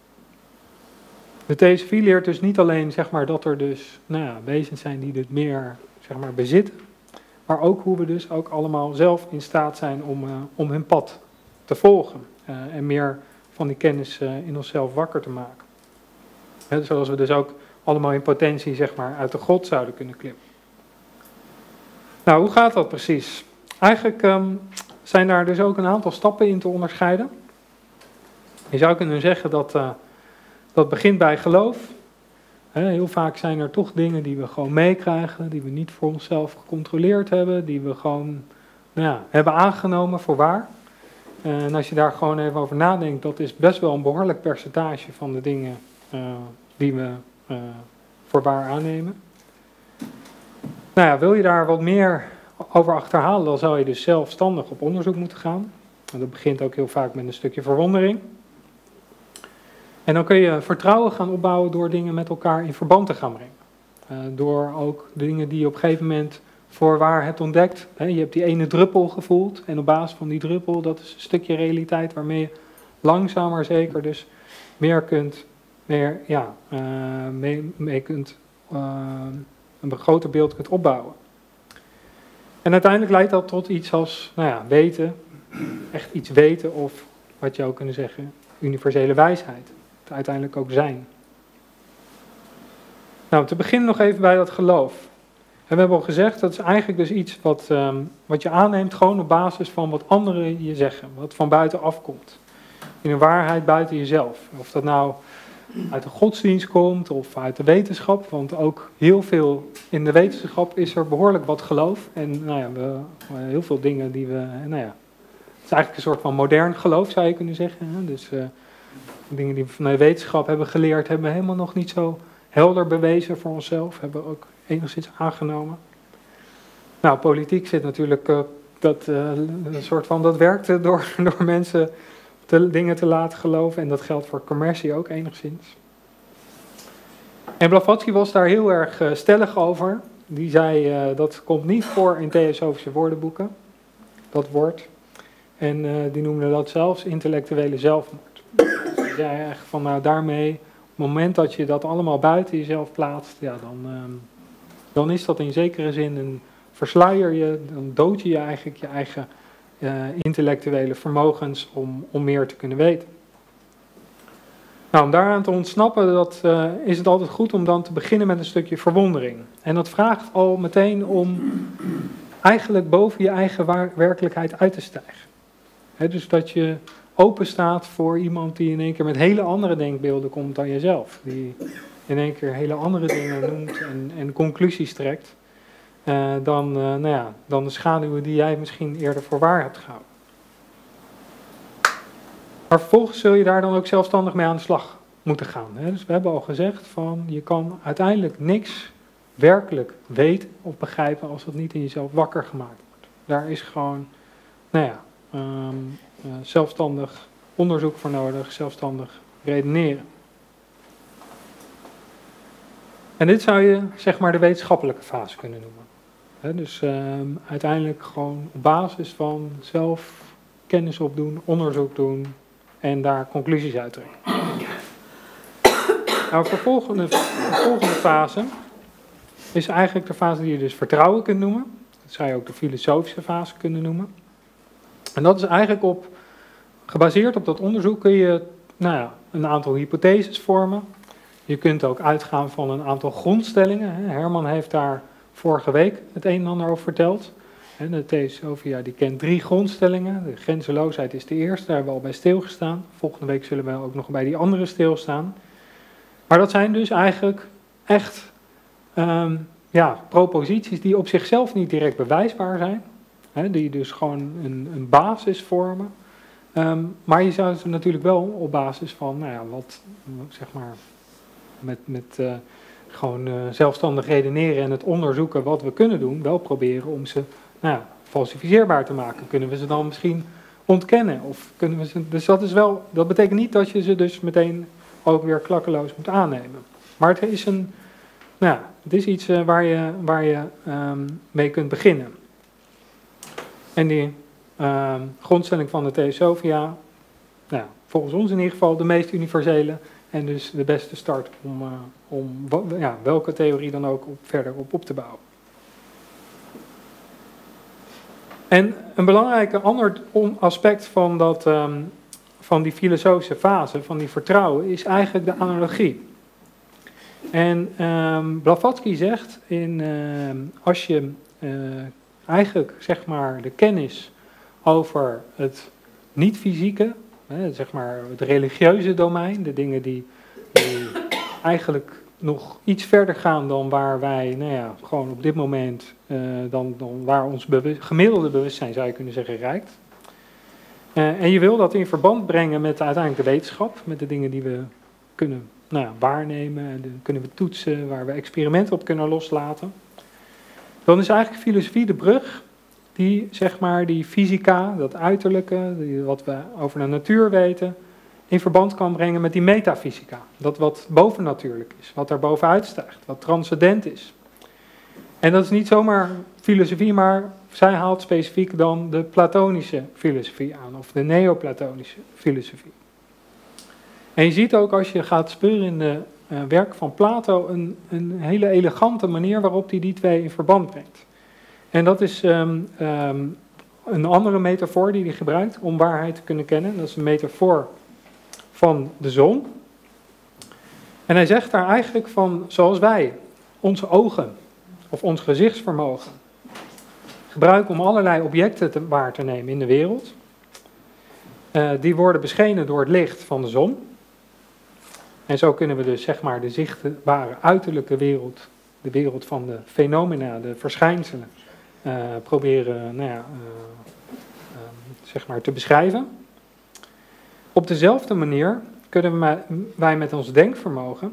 de theosofie leert dus niet alleen, zeg maar, dat er dus nou ja, wezens zijn die dit meer, zeg maar, bezitten, maar ook hoe we dus ook allemaal zelf in staat zijn om, uh, om hun pad te volgen uh, en meer van die kennis uh, in onszelf wakker te maken. He, zoals we dus ook allemaal in potentie, zeg maar, uit de grot zouden kunnen klimmen. Nou, hoe gaat dat precies? Eigenlijk um, zijn daar dus ook een aantal stappen in te onderscheiden. Je zou kunnen zeggen dat uh, dat begint bij geloof. He, heel vaak zijn er toch dingen die we gewoon meekrijgen, die we niet voor onszelf gecontroleerd hebben, die we gewoon nou ja, hebben aangenomen voor waar. Uh, en als je daar gewoon even over nadenkt, dat is best wel een behoorlijk percentage van de dingen uh, die we uh, voor waar aannemen. Nou ja, wil je daar wat meer over achterhalen, dan zou je dus zelfstandig op onderzoek moeten gaan. En dat begint ook heel vaak met een stukje verwondering. En dan kun je vertrouwen gaan opbouwen door dingen met elkaar in verband te gaan brengen. Uh, door ook dingen die je op een gegeven moment voor waar hebt ontdekt. Hè, je hebt die ene druppel gevoeld en op basis van die druppel, dat is een stukje realiteit waarmee je langzaam maar zeker dus meer kunt, meer, ja, uh, mee, mee kunt, uh, een groter beeld kunt opbouwen. En uiteindelijk leidt dat tot iets als, nou ja, weten, echt iets weten of wat je ook kunnen zeggen, universele wijsheid. Het uiteindelijk ook zijn. Nou, te beginnen nog even bij dat geloof. En we hebben al gezegd, dat is eigenlijk dus iets wat, um, wat je aanneemt gewoon op basis van wat anderen je zeggen. Wat van buiten afkomt. In een waarheid buiten jezelf. Of dat nou uit de godsdienst komt of uit de wetenschap. Want ook heel veel in de wetenschap is er behoorlijk wat geloof. En nou ja, we, heel veel dingen die we, nou ja, het is eigenlijk een soort van modern geloof zou je kunnen zeggen. Hè? Dus uh, dingen die we van de wetenschap hebben geleerd, hebben we helemaal nog niet zo helder bewezen voor onszelf. Hebben we ook enigszins aangenomen. Nou, politiek zit natuurlijk, uh, dat, uh, een soort van, dat werkt door, door mensen te, dingen te laten geloven. En dat geldt voor commercie ook enigszins. En Blavatsky was daar heel erg uh, stellig over. Die zei, uh, dat komt niet voor in theosofische woordenboeken, dat woord. En uh, die noemde dat zelfs intellectuele zelfmoord. Dus die zei eigenlijk van, nou daarmee, op het moment dat je dat allemaal buiten jezelf plaatst, ja, dan, um, dan is dat in zekere zin een versluier je, dan dood je, je eigenlijk je eigen uh, intellectuele vermogens om, om meer te kunnen weten. Nou, om daaraan te ontsnappen, dat, uh, is het altijd goed om dan te beginnen met een stukje verwondering. En dat vraagt al meteen om eigenlijk boven je eigen waar, werkelijkheid uit te stijgen. He, dus dat je open staat voor iemand die in één keer met hele andere denkbeelden komt dan jezelf. Die in één keer hele andere dingen noemt en, en conclusies trekt. Uh, dan, uh, nou ja, dan de schaduwen die jij misschien eerder voor waar hebt gehouden. Maar vervolgens zul je daar dan ook zelfstandig mee aan de slag moeten gaan. Hè? Dus we hebben al gezegd van je kan uiteindelijk niks werkelijk weten of begrijpen als het niet in jezelf wakker gemaakt wordt. Daar is gewoon, nou ja, um, uh, zelfstandig onderzoek voor nodig, zelfstandig redeneren. En dit zou je, zeg maar, de wetenschappelijke fase kunnen noemen. He, dus um, uiteindelijk gewoon op basis van zelf kennis opdoen, onderzoek doen, en daar conclusies uit trekken. Nou, de volgende, de volgende fase is eigenlijk de fase die je dus vertrouwen kunt noemen. Dat zou je ook de filosofische fase kunnen noemen. En dat is eigenlijk op, gebaseerd op dat onderzoek kun je nou ja, een aantal hypotheses vormen. Je kunt ook uitgaan van een aantal grondstellingen. Herman heeft daar vorige week het een en ander over verteld. De Theosofia die kent drie grondstellingen. De grenzeloosheid is de eerste, daar hebben we al bij stilgestaan. Volgende week zullen we ook nog bij die andere stilstaan. Maar dat zijn dus eigenlijk echt um, ja, proposities die op zichzelf niet direct bewijsbaar zijn. Hè, die dus gewoon een, een basis vormen. Um, maar je zou ze natuurlijk wel op basis van, nou ja, wat, zeg maar, met, met uh, gewoon uh, zelfstandig redeneren en het onderzoeken wat we kunnen doen, wel proberen om ze, nou ja, falsificeerbaar te maken. Kunnen we ze dan misschien ontkennen? Of kunnen we ze, dus dat is wel, dat betekent niet dat je ze dus meteen ook weer klakkeloos moet aannemen. Maar het is een, nou ja, het is iets uh, waar je, waar je um, mee kunt beginnen. En die uh, grondstelling van de Theosofia, nou ja, volgens ons in ieder geval de meest universele en dus de beste start om, uh, om ja, welke theorie dan ook op, verder op op te bouwen. En een belangrijk ander aspect van, dat, um, van die filosofische fase, van die vertrouwen, is eigenlijk de analogie. En um, Blavatsky zegt, in, uh, als je uh, eigenlijk zeg maar de kennis over het niet-fysieke, hè, zeg maar het religieuze domein, de dingen die, die eigenlijk nog iets verder gaan dan waar wij, nou ja, gewoon op dit moment, uh, dan, dan waar ons bewust, gemiddelde bewustzijn, zou je kunnen zeggen, reikt. Uh, en je wil dat in verband brengen met uiteindelijk de wetenschap, met de dingen die we kunnen nou ja, waarnemen, en de, kunnen we toetsen, waar we experimenten op kunnen loslaten. Dan is eigenlijk filosofie de brug die, zeg maar, die fysica, dat uiterlijke, die, wat we over de natuur weten, in verband kan brengen met die metafysica. Dat wat bovennatuurlijk is, wat daar bovenuit stijgt, wat transcendent is. En dat is niet zomaar filosofie, maar zij haalt specifiek dan de Platonische filosofie aan, of de Neoplatonische filosofie. En je ziet ook als je gaat speuren in de uh, werk van Plato een, een hele elegante manier waarop hij die twee in verband brengt. En dat is um, um, een andere metafoor die hij gebruikt om waarheid te kunnen kennen. Dat is een metafoor van de zon. En hij zegt daar eigenlijk van, zoals wij onze ogen of ons gezichtsvermogen gebruiken om allerlei objecten te, waar te nemen in de wereld. Uh, die worden beschenen door het licht van de zon. En zo kunnen we dus zeg maar de zichtbare uiterlijke wereld, de wereld van de fenomena, de verschijnselen, uh, proberen nou ja, uh, uh, zeg maar te beschrijven. Op dezelfde manier kunnen wij met ons denkvermogen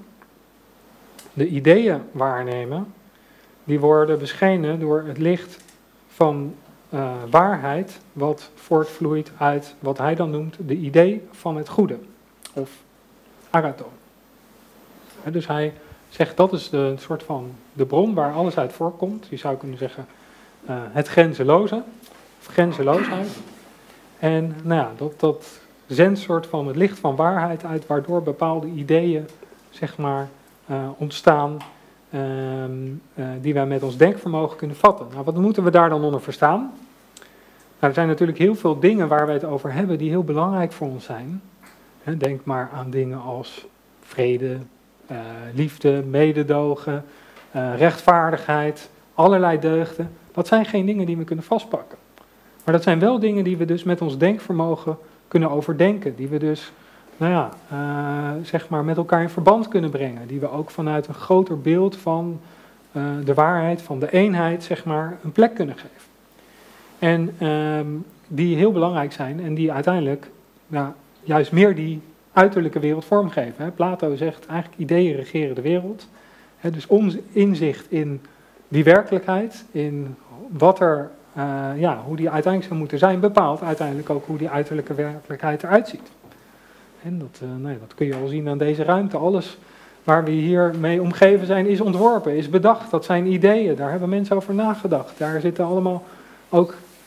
de ideeën waarnemen, die worden beschenen door het licht van uh, waarheid, wat voortvloeit uit wat hij dan noemt de idee van het goede, of agathon. Dus hij zegt dat is de soort van de bron waar alles uit voorkomt. Je zou kunnen zeggen uh, het grenzeloze, of grenzeloosheid. En nou ja, dat, dat zendt soort van het licht van waarheid uit, waardoor bepaalde ideeën zeg maar uh, ontstaan uh, uh, die wij met ons denkvermogen kunnen vatten. Nou, wat moeten we daar dan onder verstaan? Nou, er zijn natuurlijk heel veel dingen waar wij het over hebben die heel belangrijk voor ons zijn. Denk maar aan dingen als vrede, uh, liefde, mededogen, uh, rechtvaardigheid, allerlei deugden. Dat zijn geen dingen die we kunnen vastpakken. Maar dat zijn wel dingen die we dus met ons denkvermogen kunnen overdenken. Die we dus, nou ja, uh, zeg maar met elkaar in verband kunnen brengen. Die we ook vanuit een groter beeld van uh, de waarheid, van de eenheid, zeg maar, een plek kunnen geven. En uh, die heel belangrijk zijn en die uiteindelijk nou, juist meer die uiterlijke wereld vormgeven. Hè. Plato zegt eigenlijk ideeën regeren de wereld. Hè, dus ons inzicht in die werkelijkheid, in wat er, uh, ja, hoe die uiteindelijk zou moeten zijn, bepaalt uiteindelijk ook hoe die uiterlijke werkelijkheid eruit ziet. En dat, uh, nou ja, dat kun je al zien aan deze ruimte. Alles waar we hier mee omgeven zijn is ontworpen, is bedacht. Dat zijn ideeën, daar hebben mensen over nagedacht. Daar zitten allemaal ook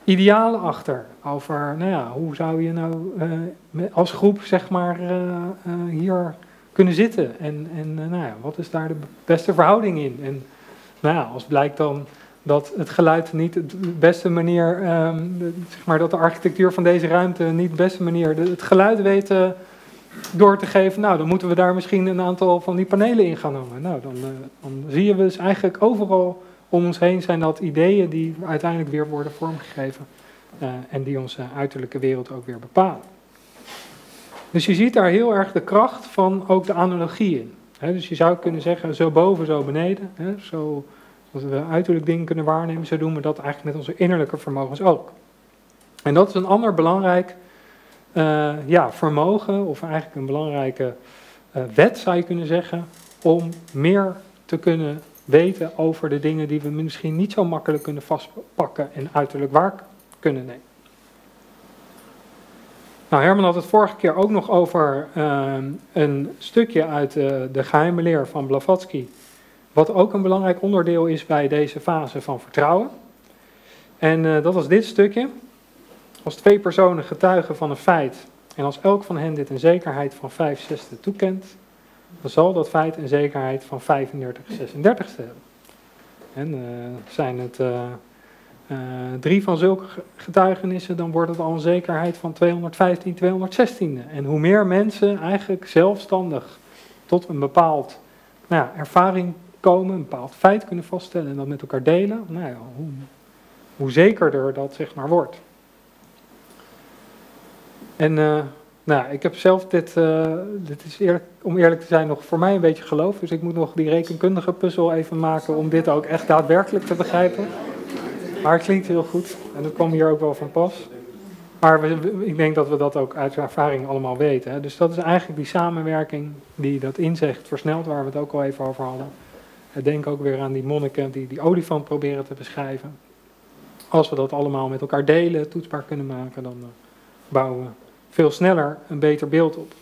idealen achter. Over, nou ja, hoe zou je nou uh, als groep, zeg maar, uh, uh, hier kunnen zitten? En, en uh, nou ja, wat is daar de beste verhouding in? En nou ja, als blijkt dan dat het geluid niet de beste manier, um, de, zeg maar, dat de architectuur van deze ruimte niet de beste manier de, het geluid weet uh, door te geven, nou, dan moeten we daar misschien een aantal van die panelen in gaan hangen. Nou, dan, uh, dan zie je dus eigenlijk overal om ons heen zijn dat ideeën die uiteindelijk weer worden vormgegeven uh, en die onze uiterlijke wereld ook weer bepalen. Dus je ziet daar heel erg de kracht van ook de analogie in. He, dus je zou kunnen zeggen, zo boven, zo beneden. He, zo, als we uiterlijk dingen kunnen waarnemen, zo doen we dat eigenlijk met onze innerlijke vermogens ook. En dat is een ander belangrijk uh, ja, vermogen, of eigenlijk een belangrijke uh, wet zou je kunnen zeggen, om meer te kunnen weten over de dingen die we misschien niet zo makkelijk kunnen vastpakken en uiterlijk waar kunnen nemen. Nou, Herman had het vorige keer ook nog over uh, een stukje uit uh, de geheime leer van Blavatsky, wat ook een belangrijk onderdeel is bij deze fase van vertrouwen. En uh, dat was dit stukje. Als twee personen getuigen van een feit en als elk van hen dit een zekerheid van vijf zesde toekent, dan zal dat feit een zekerheid van vijfendertig zesendertigste hebben. En uh, zijn het uh, uh, drie van zulke getuigenissen, dan wordt het al een zekerheid van tweehonderdvijftien, tweehonderdzestien. En hoe meer mensen eigenlijk zelfstandig tot een bepaald nou ja, ervaring komen, een bepaald feit kunnen vaststellen en dat met elkaar delen, nou ja, hoe, hoe zekerder dat zeg maar wordt. En uh, nou, ik heb zelf dit, uh, dit is eerlijk, om eerlijk te zijn, nog voor mij een beetje geloof. Dus ik moet nog die rekenkundige puzzel even maken om dit ook echt daadwerkelijk te begrijpen. Maar het klinkt heel goed en dat kwam hier ook wel van pas. Maar we, ik denk dat we dat ook uit ervaring allemaal weten. Hè. Dus dat is eigenlijk die samenwerking die dat inzicht versnelt, waar we het ook al even over hadden. Denk ook weer aan die monniken die die olifant proberen te beschrijven. Als we dat allemaal met elkaar delen, toetsbaar kunnen maken, dan uh, bouwen we veel sneller een beter beeld op.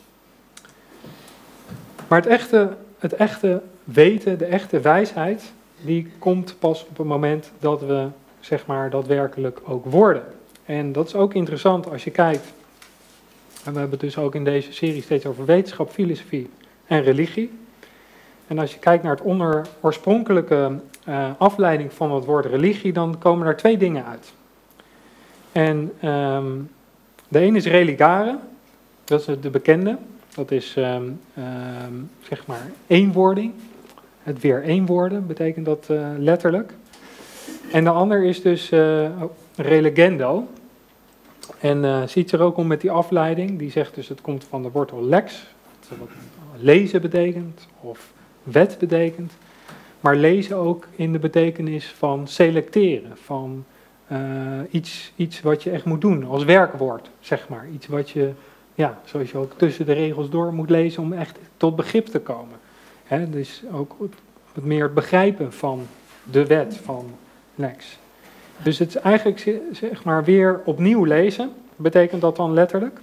Maar het echte, het echte weten, de echte wijsheid, die komt pas op het moment dat we, zeg maar, daadwerkelijk ook worden. En dat is ook interessant als je kijkt, en we hebben het dus ook in deze serie steeds over wetenschap, filosofie en religie. En als je kijkt naar het onder oorspronkelijke uh, afleiding van het woord religie, dan komen daar twee dingen uit. En um, de ene is religare, dat is de bekende, dat is um, um, zeg maar eenwording. Het weer eenworden betekent dat uh, letterlijk. En de ander is dus uh, relegendo. En uh, ziet er ook om met die afleiding, die zegt dus het komt van de wortel lex, wat lezen betekent of wet betekent. Maar lezen ook in de betekenis van selecteren, van uh, iets, iets wat je echt moet doen als werkwoord, zeg maar. Iets wat je, ja, zoals je ook tussen de regels door moet lezen om echt tot begrip te komen. Hè, dus ook wat meer het begrijpen van de wet van lex. Dus het is eigenlijk, zeg maar, weer opnieuw lezen, betekent dat dan letterlijk.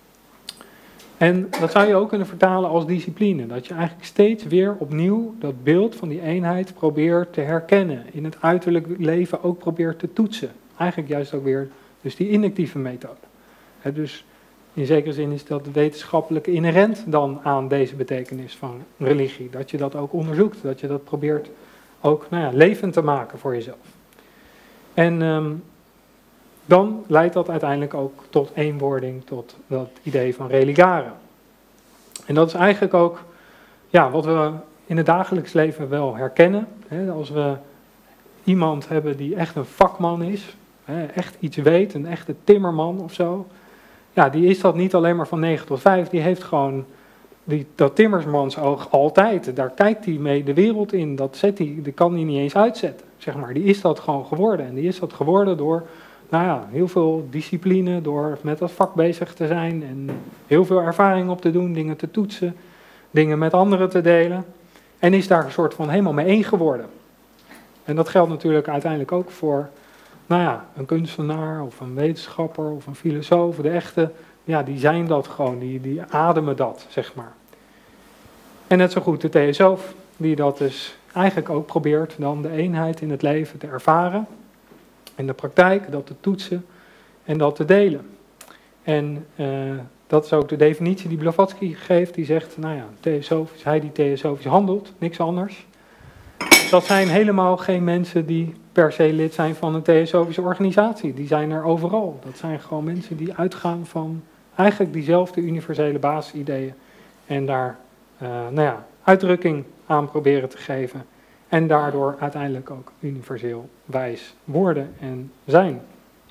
En dat zou je ook kunnen vertalen als discipline. Dat je eigenlijk steeds weer opnieuw dat beeld van die eenheid probeert te herkennen. In het uiterlijk leven ook probeert te toetsen. Eigenlijk juist ook weer dus die inductieve methode. He, dus in zekere zin is dat wetenschappelijk inherent dan aan deze betekenis van religie. Dat je dat ook onderzoekt. Dat je dat probeert ook nou ja, levend te maken voor jezelf. En um, dan leidt dat uiteindelijk ook tot eenwording, tot dat idee van religare. En dat is eigenlijk ook ja, wat we in het dagelijks leven wel herkennen. Hè, als we iemand hebben die echt een vakman is, hè, echt iets weet, een echte timmerman of zo. Ja, die is dat niet alleen maar van negen tot vijf, die heeft gewoon die, dat timmersmansoog altijd. Daar kijkt hij mee de wereld in, dat, zet hij, dat kan hij niet eens uitzetten. Zeg maar. Die is dat gewoon geworden. En die is dat geworden door nou ja, heel veel discipline, door met dat vak bezig te zijn en heel veel ervaring op te doen, dingen te toetsen, dingen met anderen te delen. En is daar een soort van helemaal mee één geworden. En dat geldt natuurlijk uiteindelijk ook voor nou ja, een kunstenaar of een wetenschapper of een filosoof. De echte, ja, die zijn dat gewoon, die, die ademen dat, zeg maar. En net zo goed de theosoof, die dat dus eigenlijk ook probeert dan de eenheid in het leven te ervaren. in de praktijk, dat te toetsen en dat te delen. En uh, dat is ook de definitie die Blavatsky geeft. Die zegt, nou ja, theosofisch, hij die theosofisch handelt, niks anders. Dat zijn helemaal geen mensen die per se lid zijn van een theosofische organisatie. Die zijn er overal. Dat zijn gewoon mensen die uitgaan van eigenlijk diezelfde universele basisideeën. En daar uh, nou ja, uitdrukking aan proberen te geven. En daardoor uiteindelijk ook universeel wijs worden en zijn.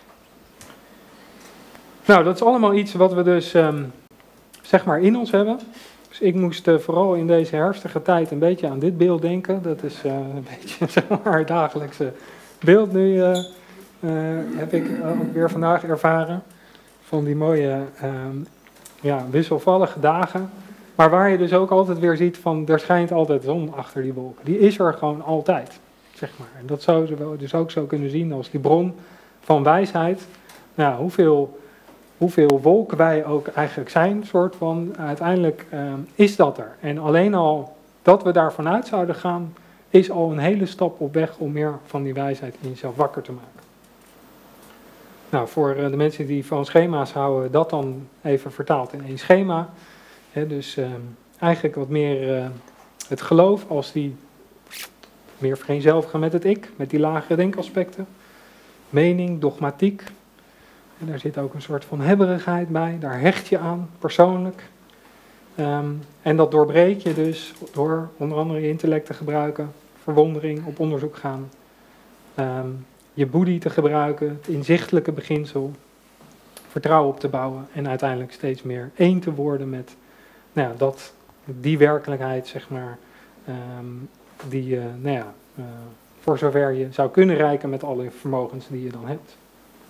Nou, dat is allemaal iets wat we dus um, zeg maar in ons hebben. Dus ik moest uh, vooral in deze herfstige tijd een beetje aan dit beeld denken. Dat is uh, een beetje zeg maar het dagelijkse beeld nu, uh, uh, heb ik uh, ook weer vandaag ervaren. Van die mooie uh, ja, wisselvallige dagen. Maar waar je dus ook altijd weer ziet van, er schijnt altijd zon achter die wolken. Die is er gewoon altijd, zeg maar. En dat zou je dus ook zo kunnen zien als die bron van wijsheid. Nou, hoeveel, hoeveel wolken wij ook eigenlijk zijn, soort van, uiteindelijk uh, is dat er. En alleen al dat we daarvan uit zouden gaan, is al een hele stap op weg om meer van die wijsheid in jezelf wakker te maken. Nou, voor uh, de mensen die van schema's houden, dat dan even vertaald in één schema. He, dus uh, eigenlijk wat meer uh, het geloof als die meer vereenzelvigen met het ik, met die lagere denkaspecten. Mening, dogmatiek. En daar zit ook een soort van hebberigheid bij, daar hecht je aan, persoonlijk. Um, en dat doorbreek je dus door onder andere je intellect te gebruiken, verwondering, op onderzoek gaan. Um, je boeddhi te gebruiken, het inzichtelijke beginsel, vertrouwen op te bouwen en uiteindelijk steeds meer één te worden met nou ja, dat, die werkelijkheid, zeg maar, um, die uh, nou ja, uh, voor zover je zou kunnen reiken met alle vermogens die je dan hebt.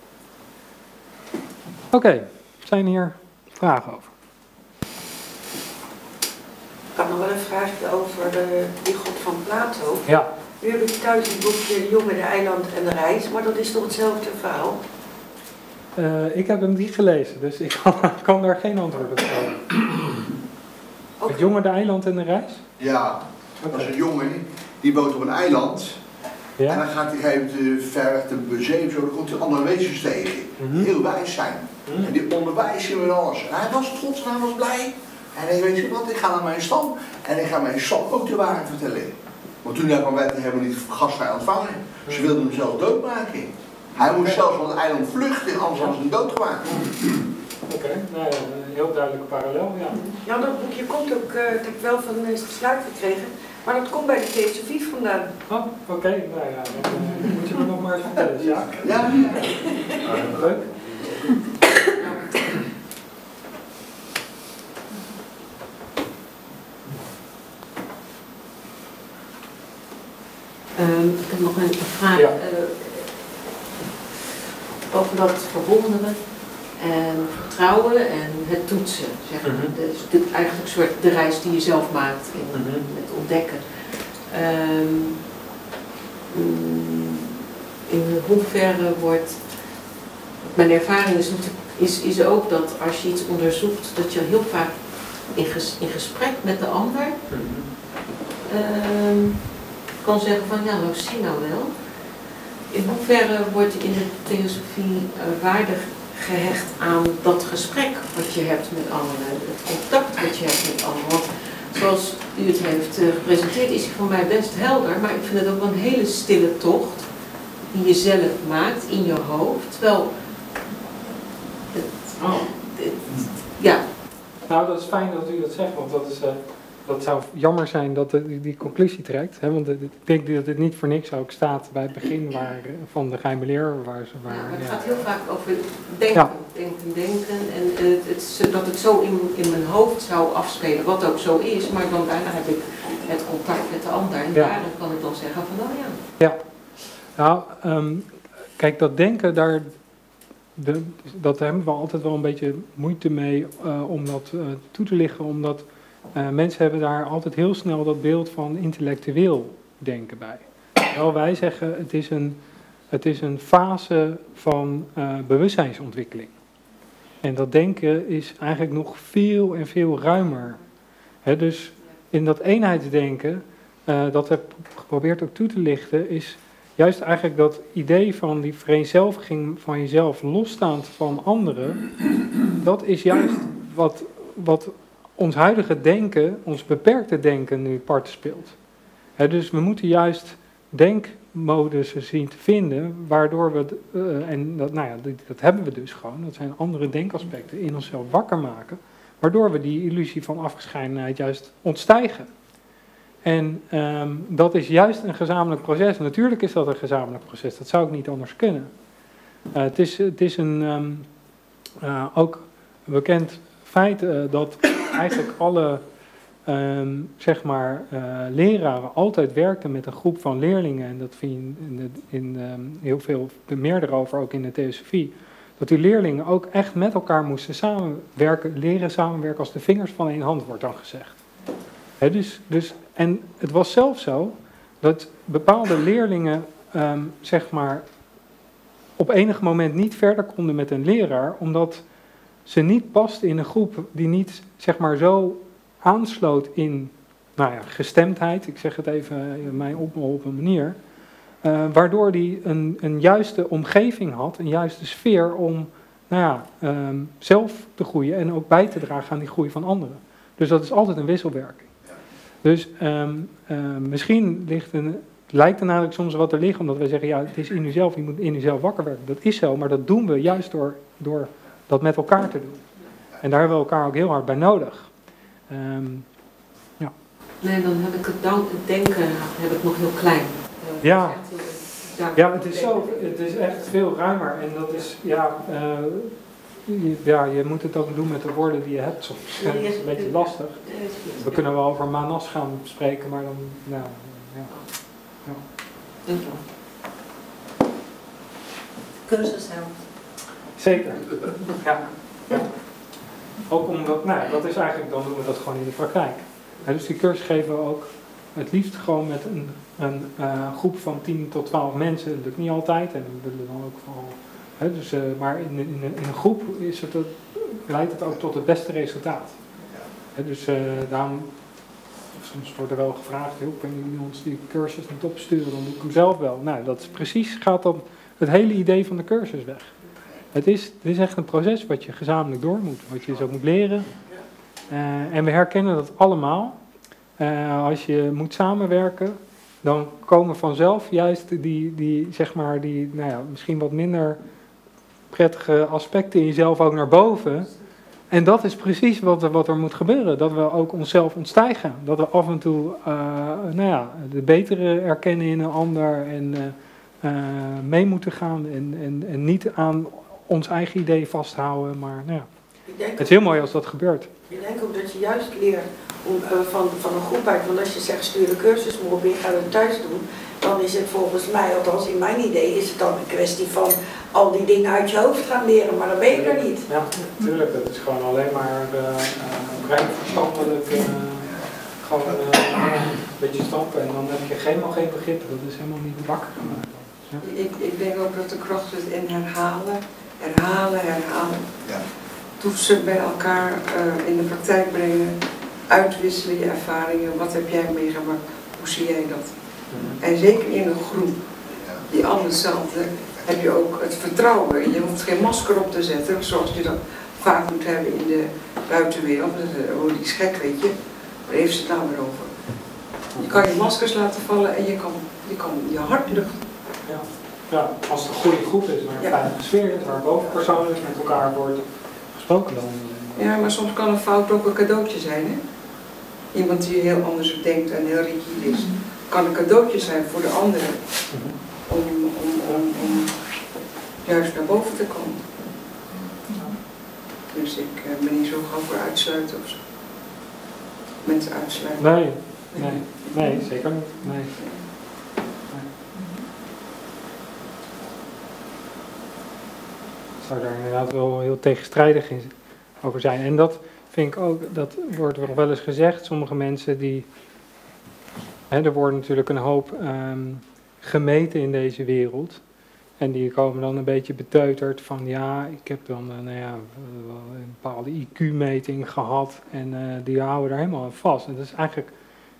Oké, okay, zijn hier vragen over? Ik had nog wel een vraagje over de, die God van Plato. Ja. Nu heb ik thuis het boekje De Jongen, de Eiland en de Reis, maar dat is toch hetzelfde verhaal? Uh, ik heb hem niet gelezen, dus ik kan, kan daar geen antwoord op geven. Okay. Het jongen, de eiland en de reis? Ja, dat okay. is een jongen die woont op een eiland. Ja? En dan gaat hij even ver weg de museum, zo, dan komt hij andere wezens tegen. Mm-hmm. Heel wijs zijn. Mm-hmm. En die onderwijst hem en alles. En hij was trots en hij was blij. En hij weet je wat, ik ga naar mijn stam. En ik ga mijn stam ook de waarheid vertellen. Want toen werd hij helemaal niet gastvrij ontvangen. Ze wilden hem zelfs doodmaken. Hij moest zelfs van het eiland vluchten, anders was hij doodgemaakt. Oké, okay. Nou ja, een heel duidelijke parallel, ja. Ja, dat boekje komt ook, uh, dat heb ik wel van de sluit gekregen, maar dat komt bij de theosofie vandaan. Oh, oké, okay. Nou ja, dan uh, moet je me nog maar eens vertellen, ja? Ja. Uh, leuk. Um, ik heb nog een vraag ja. uh, over dat verwonderen en vertrouwen en het toetsen. Zeg maar. Mm-hmm. Dus dit eigenlijk een soort de reis die je zelf maakt in mm-hmm. het ontdekken. Um, in hoeverre wordt, mijn ervaring is, is, is ook dat als je iets onderzoekt, dat je heel vaak in, ges, in gesprek met de ander um, kan zeggen van ja, nou zie nou wel. In hoeverre wordt in de theosofie uh, waarde gehecht aan dat gesprek wat je hebt met anderen, het contact wat je hebt met anderen. Want zoals u het heeft uh, gepresenteerd is hij voor mij best helder, maar ik vind het ook wel een hele stille tocht die je zelf maakt in je hoofd. Terwijl, het, oh. het, ja. Nou, dat is fijn dat u dat zegt, want dat is... Uh... Dat zou jammer zijn dat de, die conclusie trekt. Hè? Want de, ik denk dat het niet voor niks ook staat bij het begin waar, van de geheime leer. Waar ze, waar, ja, maar het ja. gaat heel vaak over denken, ja. denken, denken. En uh, het, dat het zo in, in mijn hoofd zou afspelen, wat ook zo is. Maar dan daarna heb ik het contact met de ander. En ja. daarna kan ik dan zeggen van nou ja. Ja, nou, um, kijk dat denken daar... De, dat hebben we altijd wel een beetje moeite mee uh, om dat uh, toe te lichten. Omdat... Uh, mensen hebben daar altijd heel snel dat beeld van intellectueel denken bij. Terwijl wij zeggen, het is een, het is een fase van uh, bewustzijnsontwikkeling. En dat denken is eigenlijk nog veel en veel ruimer. He, dus in dat eenheidsdenken, uh, dat heb ik geprobeerd ook toe te lichten, is juist eigenlijk dat idee van die vereenzelviging van jezelf losstaand van anderen, dat is juist wat, wat ons huidige denken, ons beperkte denken nu parten speelt. He, dus we moeten juist denkmodussen zien te vinden, waardoor we, uh, en dat, nou ja, dat, dat hebben we dus gewoon, dat zijn andere denkaspecten, in onszelf wakker maken, waardoor we die illusie van afgescheidenheid juist ontstijgen. En um, dat is juist een gezamenlijk proces. Natuurlijk is dat een gezamenlijk proces, dat zou ik niet anders kunnen. Uh, het, is, het is een um, uh, ook bekend feit uh, dat eigenlijk alle um, zeg maar, uh, leraren altijd werkten met een groep van leerlingen. En dat vind je in, de, in um, heel veel meer erover, ook in de theosofie. Dat die leerlingen ook echt met elkaar moesten samenwerken, leren samenwerken als de vingers van één hand, wordt dan gezegd. He, dus, dus, en het was zelfs zo dat bepaalde leerlingen um, zeg maar, op enig moment niet verder konden met een leraar, omdat ze niet pasten in een groep die niet zeg maar, zo aansloot in nou ja, gestemdheid, ik zeg het even in mijn op, op een manier, uh, waardoor die een, een juiste omgeving had, een juiste sfeer om nou ja, um, zelf te groeien en ook bij te dragen aan die groei van anderen. Dus dat is altijd een wisselwerking. Dus um, uh, misschien ligt een, lijkt het eigenlijk soms wat te liggen, omdat wij zeggen, ja, het is in uzelf, je moet in uzelf wakker werken. Dat is zo, maar dat doen we juist door, door dat met elkaar te doen. En daar hebben we elkaar ook heel hard bij nodig. Um, ja. Nee, dan heb ik het, dan, het denken heb ik nog heel klein. Uh, ja. Heel, ja, het is zo, het is echt veel ruimer en dat is, ja... Uh, Ja, je moet het ook doen met de woorden die je hebt soms. Dat is een beetje lastig. We kunnen wel over manas gaan spreken, maar dan... Nou, ja. Ja. Dank je wel. Cursus helpt. Zeker. Ja. Ja. Ook omdat, nou, dat is eigenlijk, dan doen we dat gewoon in de praktijk. Ja, dus die cursus geven we ook het liefst gewoon met een, een uh, groep van tien tot twaalf mensen. Dat lukt niet altijd en we willen dan ook vooral... He, dus, uh, maar in, in, in een groep is het, leidt het ook tot het beste resultaat. He, dus uh, daarom, soms wordt er wel gevraagd, hoe kunnen jullie ons die cursus niet opsturen, dan doe ik hem zelf wel. Nou, dat is precies, gaat dan het hele idee van de cursus weg. Het is, het is echt een proces wat je gezamenlijk door moet, wat je zo moet leren. Uh, en we herkennen dat allemaal. Uh, als je moet samenwerken, dan komen vanzelf juist die, die zeg maar, die, nou ja, misschien wat minder prettige aspecten in jezelf ook naar boven. En dat is precies wat er, wat er moet gebeuren. Dat we ook onszelf ontstijgen. Dat we af en toe uh, nou ja, de betere erkennen in een ander en uh, uh, mee moeten gaan. En, en, en niet aan ons eigen idee vasthouden. Maar nou ja, het is heel mooi als dat gebeurt. Ik denk ook dat je juist leert om, uh, van, van een groep uit. Want als je zegt stuur de cursus maar op in, ga het thuis doen. Dan is het volgens mij, althans in mijn idee, is het dan een kwestie van al die dingen uit je hoofd gaan leren, maar dan ben je er niet. Ja, natuurlijk. Het is gewoon alleen maar uh, uh, rein verstandelijk, uh, gewoon uh, een beetje stappen en dan heb je helemaal geen begrip. Dat is helemaal niet wakker gemaakt. Ja. Ik, ik denk ook dat de kracht zit in herhalen, herhalen, herhalen. Ja. Toetsen bij elkaar uh, in de praktijk brengen, uitwisselen je ervaringen. Wat heb jij meegemaakt? Hoe zie jij dat? En zeker in een groep die allemaal hetzelfde, heb je ook het vertrouwen. Je hoeft geen masker op te zetten, zoals je dat vaak moet hebben in de buitenwereld. Oh, die is gek, weet je. Waar heeft ze het nou weer over? Je kan je maskers laten vallen en je kan je, kan je hart luchten. Ja. Ja, als het een goede groep is, waar een ja. fijne sfeer is, waar bovenpersoonlijk met elkaar wordt gesproken dan. Ja, maar soms kan een fout ook een cadeautje zijn, hè? Iemand die heel anders denkt en heel rigide is. Kan een cadeautje zijn voor de anderen om, om, om, om juist naar boven te komen. Dus ik uh, ben niet zo gauw voor uitsluiten of zo. Mensen uitsluiten. Nee, nee, nee, zeker niet. Nee. Nee. Zou daar inderdaad wel heel tegenstrijdig in over zijn. En dat vind ik ook, dat wordt nog wel eens gezegd, sommige mensen die... Hè, er wordt natuurlijk een hoop um, gemeten in deze wereld. En die komen dan een beetje beteuterd van ja, ik heb dan uh, nou ja, een bepaalde I Q-meting gehad. En uh, die houden daar helemaal aan vast. En dat is eigenlijk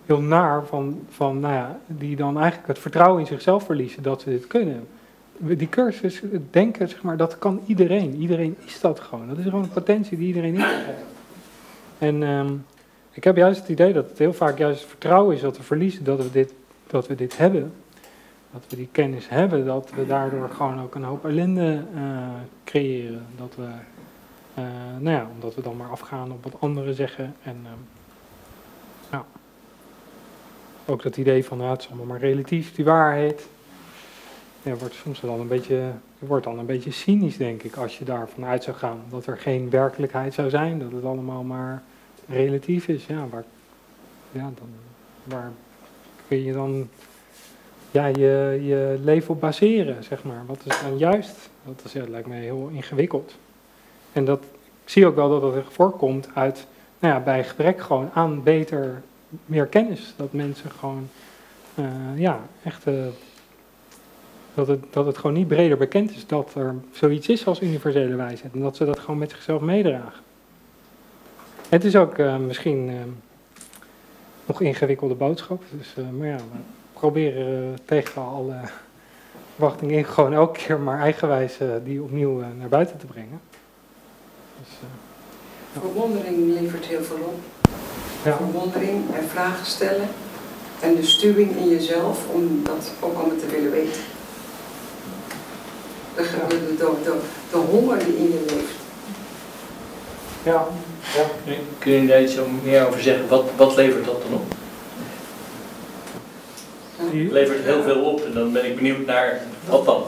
heel naar van, van, nou ja, die dan eigenlijk het vertrouwen in zichzelf verliezen dat ze dit kunnen. Die cursus, het denken, zeg maar, dat kan iedereen. Iedereen is dat gewoon. Dat is gewoon een potentie die iedereen in heeft. En um, ik heb juist het idee dat het heel vaak juist het vertrouwen is dat we verliezen, dat we dit, dat we dit hebben. Dat we die kennis hebben, dat we daardoor gewoon ook een hoop ellende uh, creëren. Dat we, uh, nou ja, omdat we dan maar afgaan op wat anderen zeggen. En uh, nou, ook dat idee van, nou, het is allemaal maar relatief, die waarheid. Ja, wordt soms wel een beetje, wordt dan een beetje cynisch, denk ik, als je daarvan uit zou gaan. Dat er geen werkelijkheid zou zijn, dat het allemaal maar relatief is. Ja, waar, ja, dan, waar kun je dan ja, je, je leven op baseren, zeg maar. Wat is dan juist? Dat, is, ja, dat lijkt me heel ingewikkeld. En dat, ik zie ook wel dat dat voorkomt uit, nou ja, bij gebrek gewoon aan beter, meer kennis. Dat mensen gewoon, uh, ja, echt... Uh, Dat het, dat het gewoon niet breder bekend is dat er zoiets is als universele wijsheid. En dat ze dat gewoon met zichzelf meedragen. Het is ook uh, misschien uh, nog een ingewikkelde boodschap. Dus, uh, maar ja, we proberen uh, tegen alle verwachtingen in gewoon elke keer maar eigenwijs uh, die opnieuw uh, naar buiten te brengen. Dus, uh, ja. Verwondering levert heel veel op. Ja. Verwondering en vragen stellen. En de stuwing in jezelf om dat ook allemaal te willen weten. De, de, de, de, de honger die in je leeft. Ja. Ja. Kun je daar iets meer over zeggen? Wat, wat levert dat dan op? Het levert heel veel op en dan ben ik benieuwd naar wat dan.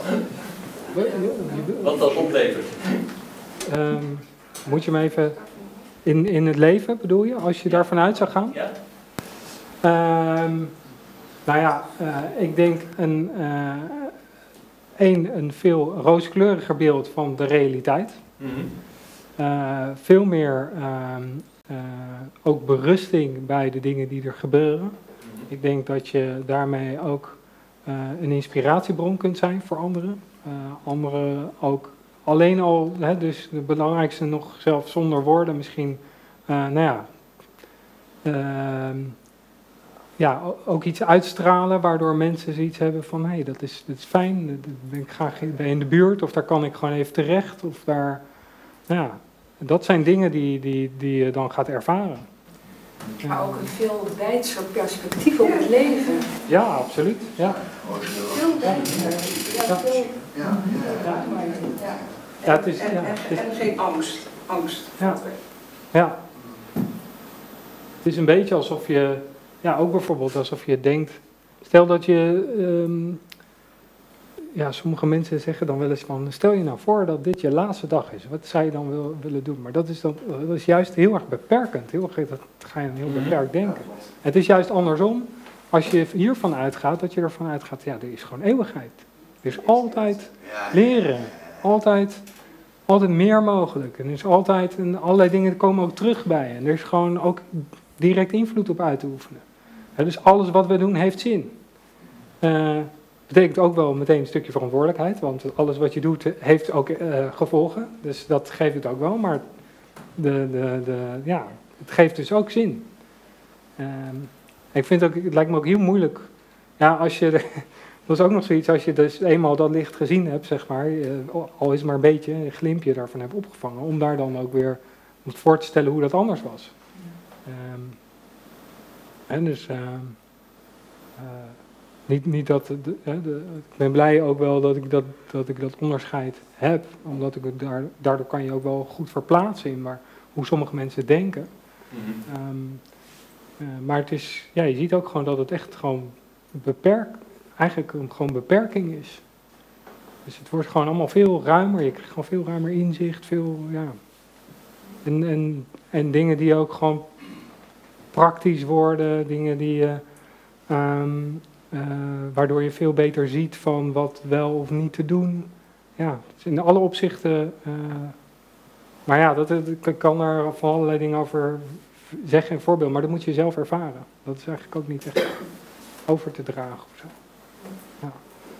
Wat dat oplevert. Um, moet je me even... In, in het leven bedoel je, als je daarvan uit zou gaan? Ja. Um, nou ja, uh, ik denk een... Uh, Eén, een veel rooskleuriger beeld van de realiteit. Mm-hmm. uh, veel meer uh, uh, ook berusting bij de dingen die er gebeuren. Mm-hmm. Ik denk dat je daarmee ook uh, een inspiratiebron kunt zijn voor anderen. Uh, anderen ook alleen al, hè, dus de belangrijkste nog zelfs zonder woorden misschien, uh, nou ja... Uh, Ja, ook iets uitstralen waardoor mensen zoiets hebben van, hé, hey, dat, is, dat is fijn, dat ben ik graag in de buurt of daar kan ik gewoon even terecht. Of daar, nou ja, dat zijn dingen die, die, die je dan gaat ervaren. Maar ook een veel wijdser perspectief op het leven. Ja, absoluut. Ja. Veel wijzer. Ja, veel... Ja, ja. ja. Ja, het is, en, ja, en, het is, en geen angst. Angst. Ja. Ja. Het is een beetje alsof je... Ja, ook bijvoorbeeld alsof je denkt, stel dat je, um, ja, sommige mensen zeggen dan wel eens van, stel je nou voor dat dit je laatste dag is, wat zou je dan wil, willen doen? Maar dat is, dan, dat is juist heel erg beperkend, heel erg, dat ga je dan heel beperkt denken. Het is juist andersom, als je hiervan uitgaat, dat je ervan uitgaat, ja, er is gewoon eeuwigheid. Er is altijd leren, altijd, altijd meer mogelijk. En er is altijd, en allerlei dingen komen ook terug bij. En er is gewoon ook direct invloed op uit te oefenen. He, dus alles wat we doen heeft zin. Uh, betekent ook wel meteen een stukje verantwoordelijkheid, want alles wat je doet heeft ook uh, gevolgen. Dus dat geeft het ook wel, maar de, de, de, ja, het geeft dus ook zin. Uh, ik vind ook, het lijkt me ook heel moeilijk, ja, als je, dat is ook nog zoiets, als je dus eenmaal dat licht gezien hebt, zeg maar, uh, al is het maar een beetje, een glimpje daarvan hebt opgevangen, om daar dan ook weer om voor te stellen hoe dat anders was. Um, en dus, uh, uh, niet, niet dat, de, de, de, ik ben blij ook wel dat ik dat, dat, ik dat onderscheid heb, omdat ik het daar, daardoor kan je ook wel goed verplaatsen in maar hoe sommige mensen denken. Mm-hmm. um, uh, maar het is, ja, je ziet ook gewoon dat het echt gewoon beperk, eigenlijk een gewoon beperking is. Dus het wordt gewoon allemaal veel ruimer, je krijgt gewoon veel ruimer inzicht, veel, ja. En, en, en dingen die ook gewoon praktisch worden, dingen die uh, um, uh, waardoor je veel beter ziet van wat wel of niet te doen. Ja, in alle opzichten. Uh, maar ja, dat, ik kan er van allerlei dingen over zeggen en voorbeeld, maar dat moet je zelf ervaren. Dat is eigenlijk ook niet echt over te dragen of zo. Ja.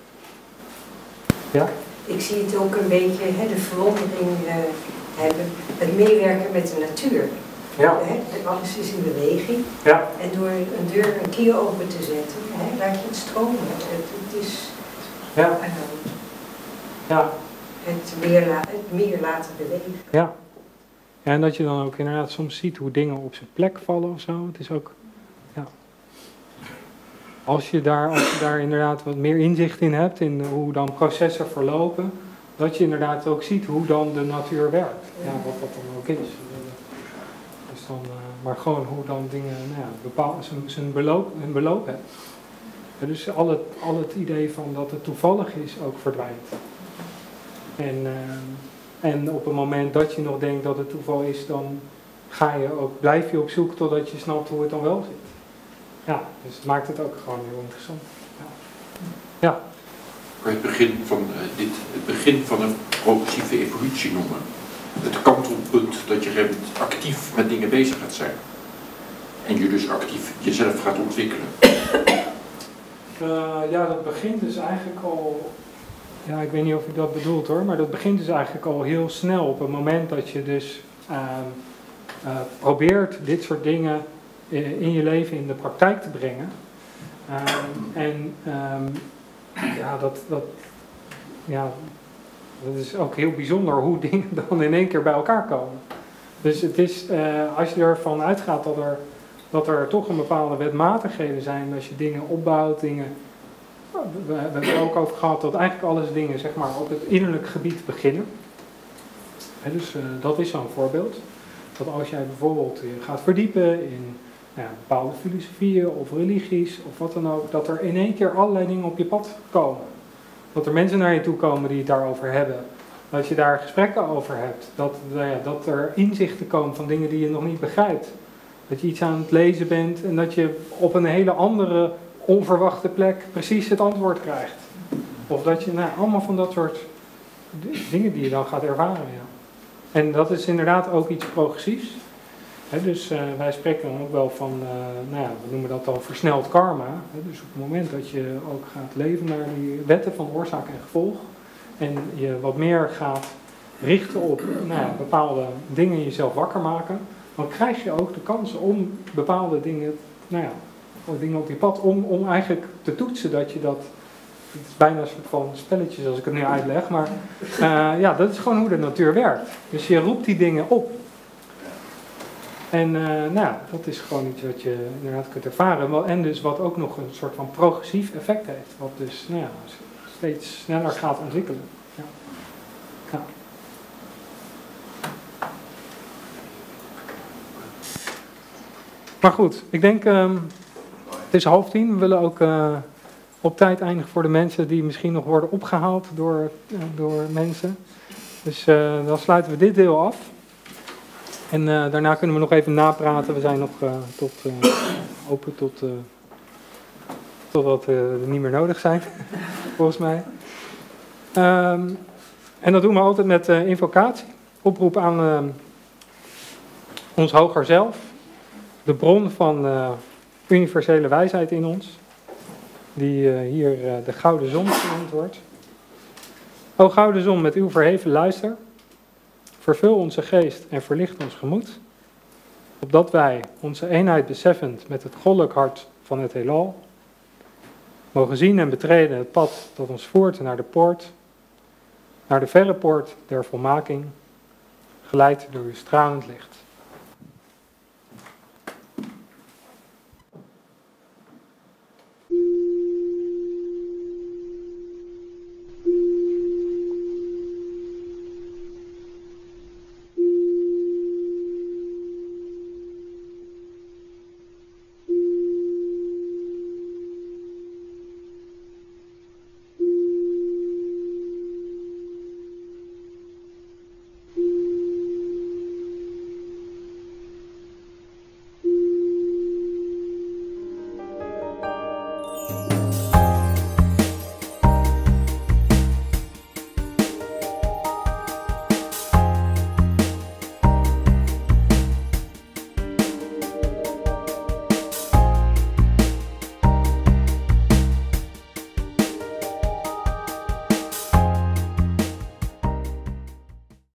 Ja? Ik zie het ook een beetje, hè, de verwondering uh, hebben, het meewerken met de natuur. Ja. Hè, alles is in beweging. Ja. En door een deur een keer open te zetten, hè, laat je het stromen. Het, het is Ja. uh, Ja. het, meer la, het meer laten bewegen. Ja. Ja, en dat je dan ook inderdaad soms ziet hoe dingen op zijn plek vallen of zo. Het is ook, ja. Als je daar, als je daar inderdaad wat meer inzicht in hebt, in hoe dan processen verlopen, dat je inderdaad ook ziet hoe dan de natuur werkt. Ja, wat dat dan ook is. Dus dan, uh, maar gewoon hoe dan dingen, nou ja, bepaald, zijn, zijn beloop, een beloop hebben. Ja, dus al het, al het idee van dat het toevallig is ook verdwijnt. En, uh, en op het moment dat je nog denkt dat het toeval is, dan ga je ook, blijf je op zoek totdat je snapt hoe het dan wel zit. Ja, dus het maakt het ook gewoon heel interessant. Ja. Ja. Kan je het begin van, uh, dit, het begin van een progressieve evolutie noemen? Het kantelpunt dat je actief met dingen bezig gaat zijn. En je dus actief jezelf gaat ontwikkelen. Uh, ja, dat begint dus eigenlijk al... Ja, ik weet niet of u dat bedoelt hoor, maar dat begint dus eigenlijk al heel snel op het moment dat je dus uh, uh, probeert dit soort dingen in je leven in de praktijk te brengen. Um, en um, ja, dat, dat, ja, dat is ook heel bijzonder hoe dingen dan in één keer bij elkaar komen. Dus het is, uh, als je ervan uitgaat dat er, dat er toch een bepaalde wetmatigheden zijn, als je dingen opbouwt, dingen... We, we hebben er ook over gehad dat eigenlijk alles dingen zeg maar, op het innerlijk gebied beginnen. He, dus uh, dat is zo'n voorbeeld. Dat als jij bijvoorbeeld je gaat verdiepen in ja, bepaalde filosofieën of religies of wat dan ook, dat er in één keer allerlei dingen op je pad komen. Dat er mensen naar je toe komen die het daarover hebben. Dat je daar gesprekken over hebt. Dat, nou ja, dat er inzichten komen van dingen die je nog niet begrijpt. Dat je iets aan het lezen bent en dat je op een hele andere, onverwachte plek precies het antwoord krijgt. Of dat je, nou, allemaal van dat soort dingen die je dan gaat ervaren. Ja. En dat is inderdaad ook iets progressiefs. He, dus uh, wij spreken dan ook wel van, uh, nou ja, we noemen dat dan versneld karma. He, dus op het moment dat je ook gaat leven naar die wetten van oorzaak en gevolg. En je wat meer gaat richten op nou ja, bepaalde dingen jezelf wakker maken. Dan krijg je ook de kans om bepaalde dingen, nou ja, dingen op je pad, om, om eigenlijk te toetsen dat je dat... Het is bijna een soort van spelletjes als ik het nu uitleg, maar uh, ja, dat is gewoon hoe de natuur werkt. Dus je roept die dingen op. En uh, nou ja, dat is gewoon iets wat je inderdaad kunt ervaren. En dus wat ook nog een soort van progressief effect heeft. Wat dus nou ja, steeds sneller gaat ontwikkelen. Ja. Ja. Maar goed, ik denk, um, het is half tien. We willen ook uh, op tijd eindigen voor de mensen die misschien nog worden opgehaald door, uh, door mensen. Dus uh, dan sluiten we dit deel af. En uh, daarna kunnen we nog even napraten. We zijn nog uh, tot, uh, open tot, uh, totdat uh, we niet meer nodig zijn, volgens mij. Um, en dat doen we altijd met uh, invocatie. Oproep aan uh, ons hoger zelf. De bron van uh, universele wijsheid in ons. Die uh, hier uh, de gouden zon genoemd wordt. O gouden zon, met uw verheven luister. Vervul onze geest en verlicht ons gemoed, opdat wij, onze eenheid beseffend met het goddelijk hart van het heelal, mogen zien en betreden het pad dat ons voert naar de poort, naar de verre poort der volmaking, geleid door uw stralend licht.